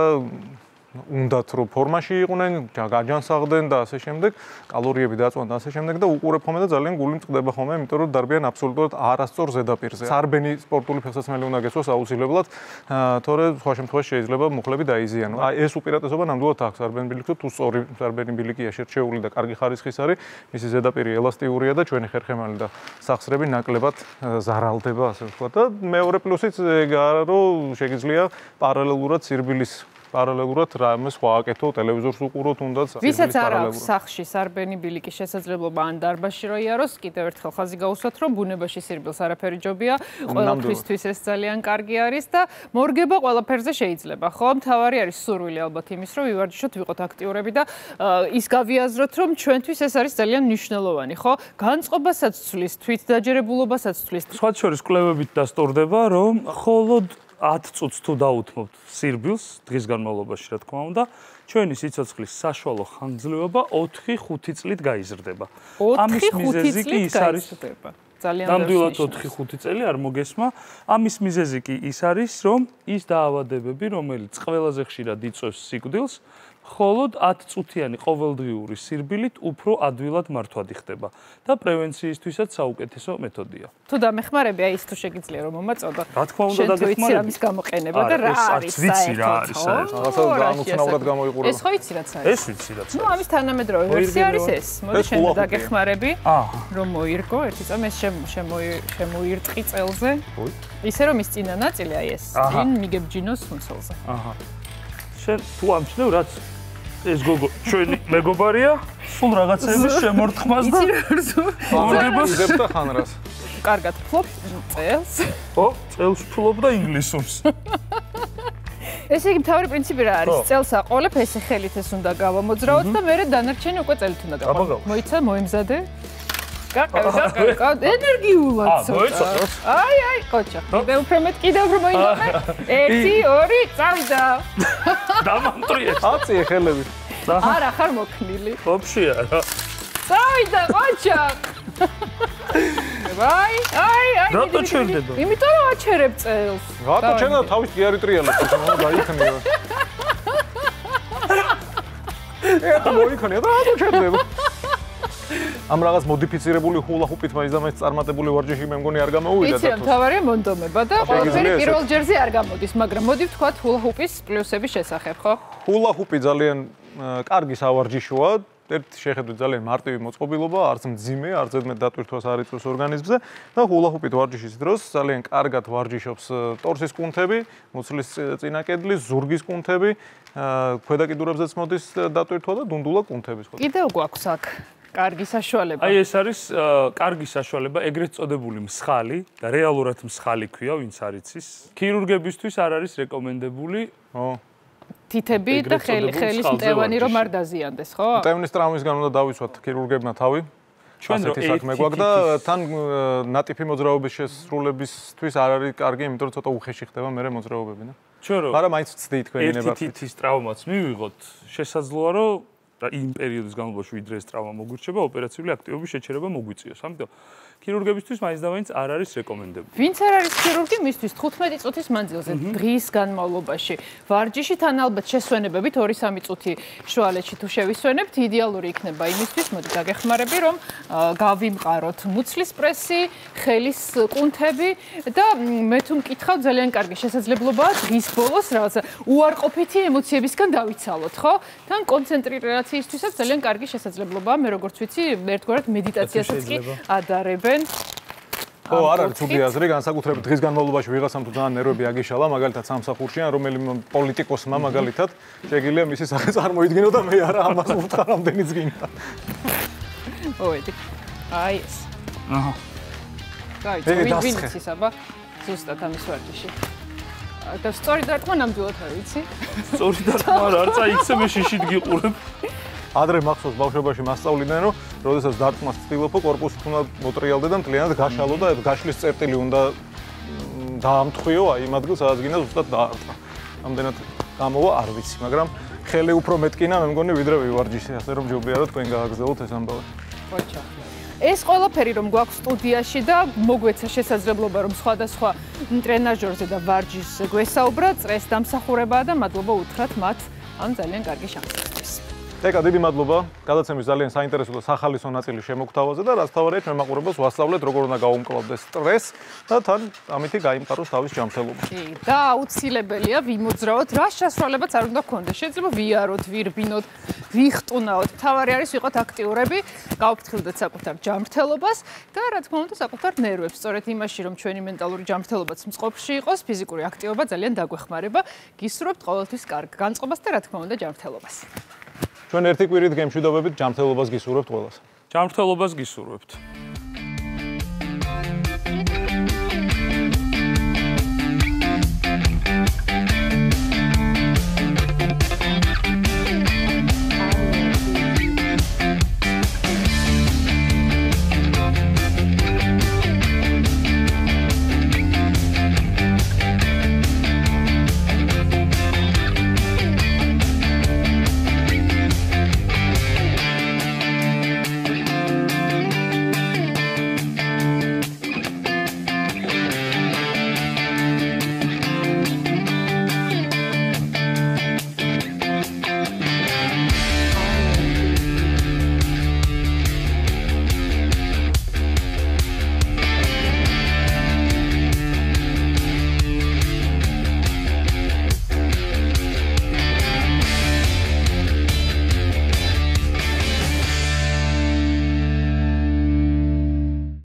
უნდათ რომ ფორმაში იყვნენ, გაჯანსაღდნენ და ასე შემდეგ, კალორიები დაწვან და ასე შემდეგ და უყურებ ხოლმე და ძალიან გული მწყდება ხოლმე, იმიტომ რომ დარბიან აბსოლუტურად არასწორ ზედაპირზე. სარბენი სპორტული ფეხსაცმელი უნდა გესვას აუცილებლად, თორე სხვა შემთხვევაში შეიძლება მუხლები დაიზიანო. აი ეს უპირატესობა ნამდვილად აქვს სარბენ ბილიკს, თუ სწორი სარბენი ბილიკია შერჩეული და კარგი ხარისხის არის, მისი ზედაპირი ელასტიურია და ჩვენი ხერხემალი და სახსრები ნაკლებად ზარალდება, ასე ვთქვათ. და მეორე პლუსიც ეგაა, რომ შეგიძლია პარალელურად სირბილის პარალელურად რამე სხვა აკეთო, ტელევიზორს უყუროთ, თუნდაც ვისაც არ აქვს სახლში სარბენი ბილიკის შესაძლებლობა ან დარბაზში რო იაროს, კიდევ ერთხელ ხაზი გაუსვათ, რომ ბუნებაში სირბილს არაფერი ჯობია, ყველაფრისთვის ეს ძალიან კარგი არის და მორგება ყველაფერზე შეიძლება, ხო? მთავარი არის სურვილი ალბათ იმის, რომ ვივარჯიშოთ, ვიყოთ აქტიურები და ის გავიაზროთ, რომ ჩვენთვის ეს არის ძალიან მნიშვნელოვანი, ხო? განწყობასაც ცვლის, თვითდაჯერებულობასაც ცვლის. სხვა შორის კვლევებით დასტურდება, რომ მხოლოდ ათ წუთს თუ დაუთმობთ სირბილს დღის განმავლობაში, რა თქმა უნდა, ჩვენი სიცოცხლის საშუალო ხანგრძლივობა ოთხი ხუთი წლით გაიზრდება. ამის მიზეზი კი ის არის, ძალიან ნამდვილად ოთხი ხუთი წელი არ მოგესმა. ამის მიზეზი კი ის არის, რომ ის დაავადებები, რომელიც ყველაზე ხშირად იწვევს სიკვდილს, მხოლოდ ათ წუთიანი ყოველდღიური სირბილით უფრო ადვილად მართვადი ხდება და პრევენციისთვისაც საუკეთესო მეთოდია. თუ დამეხმარები, აი ის თუ შეგიძლია რომ მომაწოდო. რა თქმა უნდა, დაგეხმარები. ამის გამოყენება და რა არის საერთოდ? რაღაცა განუცნაურად გამოიყურება. ეს ხო იცი რაც არის? ეს ვიცი რაც არის. ნუ ამის თანამედროვე ვერსია არის ეს. მოდი შენ დაგეხმარები, რომ მოირგო, ერთი წამ ეს შემოირტყი წელზე. ისე რომ ის წინა ნაწილი აი ეს, წინ მიგებჯინოს სუნცელზე. აჰა. შენ თუ ამჩნევ რაც ეს გოგო ჩვენი მეგობარია, სულ რაღაცების შემორთქმას და მორგებას იზებდა ხანრას. კარგად ფლობ წელს. ხო, წელს ფლობ და ინგლისურს. ესე იგი მთავარი პრინციპი რა არის? წელს აყოლებ, ესე ხელით ეს უნდა გავამოძრავოთ და მერე დანარჩენი უკვე წელით უნდა გავამოძრავოთ. მოიცა, მოიმზადე. გაყევ, გაყევ, ენერგიულად. მოიცა. აი, აი, ყოჩა. კიდევ უფრო მეტ, კიდევ უფრო მოინდომე. ერთი, ორი, წავიდა. დამამტრიეს. აწიე ხელები. არა, ხარ მოქნილი. ვაფშე არა. წავიდა, ყოჩა. აი, აი, აი. რატო ჩერდება? იმიტომ რომ აჩერებ წელს. რატო ჩერდა თავის გიარი ტრიალებს, მაგრამ დაიქნია. ეტა მოიქნია და რატო ჩერდება? ამ რაღაც მოდიფიცირებული ჰულა-ჰუპით მაინც და მაინც წარმატებული ვარჯიში მე მგონი არ გამოვიდა და იცი რა მთავარია მონდომება და ყველაფერი პირველ ჯერზე არ გამოდის, მაგრამ მოდი ვთქვათ ჰულა-ჰუპის პლუსების შესახებ, ხო? ჰულა-ჰუპი ძალიან კარგი სავარჯიშოა. ერთ შეხედვით ძალიან მარტივი მოწყობილობა, არც მძიმე, არც ზედმეტ დატვირთვას არ იწვევს ორგანიზმზე და ჰულა-ჰუპით ვარჯიშის დროს ძალიან კარგად ვარჯიშობს ტორსის კუნთები, მუცლის წინა კედლის, ზურგის კუნთები, ქვედა კიდურებზეც მოდის დატვირთვა და დუნდულა კუნთები. კიდევ გვაქვს აქ კარგი საშუალება. აი ეს არის კარგი საშუალება, ეგრეთ წოდებული მსხალი და რეალურად მსხალი ქვია, ვინც არ იცის. ქირურგებისთვის არ არის რეკომენდებული. ო. თითები და ხელის მტევანი რომ არ დაზიანდეს, ხო? მტევნის ტრავმისგან უნდა დავიცვათ ქირურგებმა თავი. ჩვენ რო საქმე გვაქვს და თან ნატიფი მოძრაობის შესრულებისთვის არ არის კარგი, იმიტომ რომ ცოტა უხეში ხდება მე მოძრაობები, და. ჩვენ რო მაგრამ მაინც ვცდით თქვენი ნებართვით. ერთი თითის ტრავმაც მივიღოთ, შესაძლოა რომ და იმ პერიოდის განმავლობაში ვიდრე ეს ტრავმა მოგვირჩება, ოპერაციული აქტივობის შეჩერება მოგვიწიოს. ამიტომ ქირურგებისთვის მაინც და მაინც არ არის რეკომენდებული. ვინც არ არის ქირურგი, მისთვის თხუთმეტი წუთის მანძილზე დღის განმავლობაში ვარჯიში თან ალბათ შესვენებებით ორი სამი წუთი შუალედში თუ შევისვენებთ, იდეალური იქნება იმისთვის, მოდი დაგეხმარები, რომ გავიმყაროთ მუცლის პრესი, ხელის კუნთები და მე თუ მკითხავ, ძალიან კარგი შესაძლებლობაა დღის ბოლოს რაღაცა უარყოფითი ემოციებისგან დავიცალოთ, ხო? თან კონცენტრირაციისთვისაც ძალიან კარგი შესაძლებლობაა, მე როგორც ვიცი, ერთგვარად მედიტაციასაც კი ადარებენ. ხო, არ არის ცუდი აზრი, განსაკუთრებით დღის განმავლობაში ვიღაცამ თუ ძალიან ნერვები აგიშალა, მაგალითად სამსახურში ან რომელიმე პოლიტიკოსმა მაგალითად შეგიძლია მისი სახე წარმოიდგინო და მე არა ამას უთხრა რამდენიც გინდა. ოედი. აი ეს. აჰა. გაიწევი ვინცის აბა ზუსტად ამის ვარჯიში. და სწორი დარტყმა ნამდვილად არ ვიცი. სწორი დარტყმა არ წაიქცე მე შიშით გიყურებ. ადრე მახსოვს ბავშვობაში მასწავლდნენ რომ როდესაც დარტყმას ცდილობო კორპუსით უნდა მოტრიალდე და მთლიანად გაშალო და გაშლის წერტილი უნდა დაამთხვიო აი იმ ადგილს სადაც გინდა ზუსტად დაარტყა. ამდენად გამოვა არ ვიცი, მაგრამ ხელი უფრო მეტკინა მე მგონი ვიდრე ვივარჯიშე, ასე რომ ჯობია რომ თქვენ გააგრძელოთ ეს ამბავი. ხოჭა. ეს ყველაფერი რომ გვაქვს სტუდიაში და მოგვეცა შესაძლებლობა რომ სხვადასხვა ტრენაჟორზე და ვარჯიშზე გვესაუბრა, წრეს დამსახურებაა და მადლობა უთხრათ მათ ამ ძალიან კარგი შანსისთვის. ეკა, დიდი მადლობა. გადაცემის ძალიან საინტერესო და სახალისო ნაწილი შემოგთავაზე და რაც თავარია ჩვენ მაყურებელს ვასწავლეთ როგორ უნდა გავუმკლავდეს სტრესს და თან ამითი გაიმყაროს თავის ჯანმრთელობა. კი, და აუცილებელია ვიმოძრაოთ, რა შესრულებაც არ უნდა გქონდეს. შეიძლება ვიაროთ, ვირბინოთ, ვიხტუნაოთ. თავარი არის ვიყოთ აქტიურები, გავფრთხილდეთ საკუთარ ჯანმრთელობას და რა თქმა უნდა საკუთარ ნერვებს. სწორედ იმაში რომ ჩვენი მენტალური ჯანმრთელობაც მსყოფში იყოს, ფიზიკური აქტივობა ძალიან დაგვეხმარება. გისურვებთ ყოველთვის კარგ განწყობას და რა თქმა უნდა ჯანმრთელობას. ჩვენ ერთი კვირით გემშვიდობებით ჯანმრთელობას გისურვებთ ყველას. ჯანმრთელობას გისურვებთ.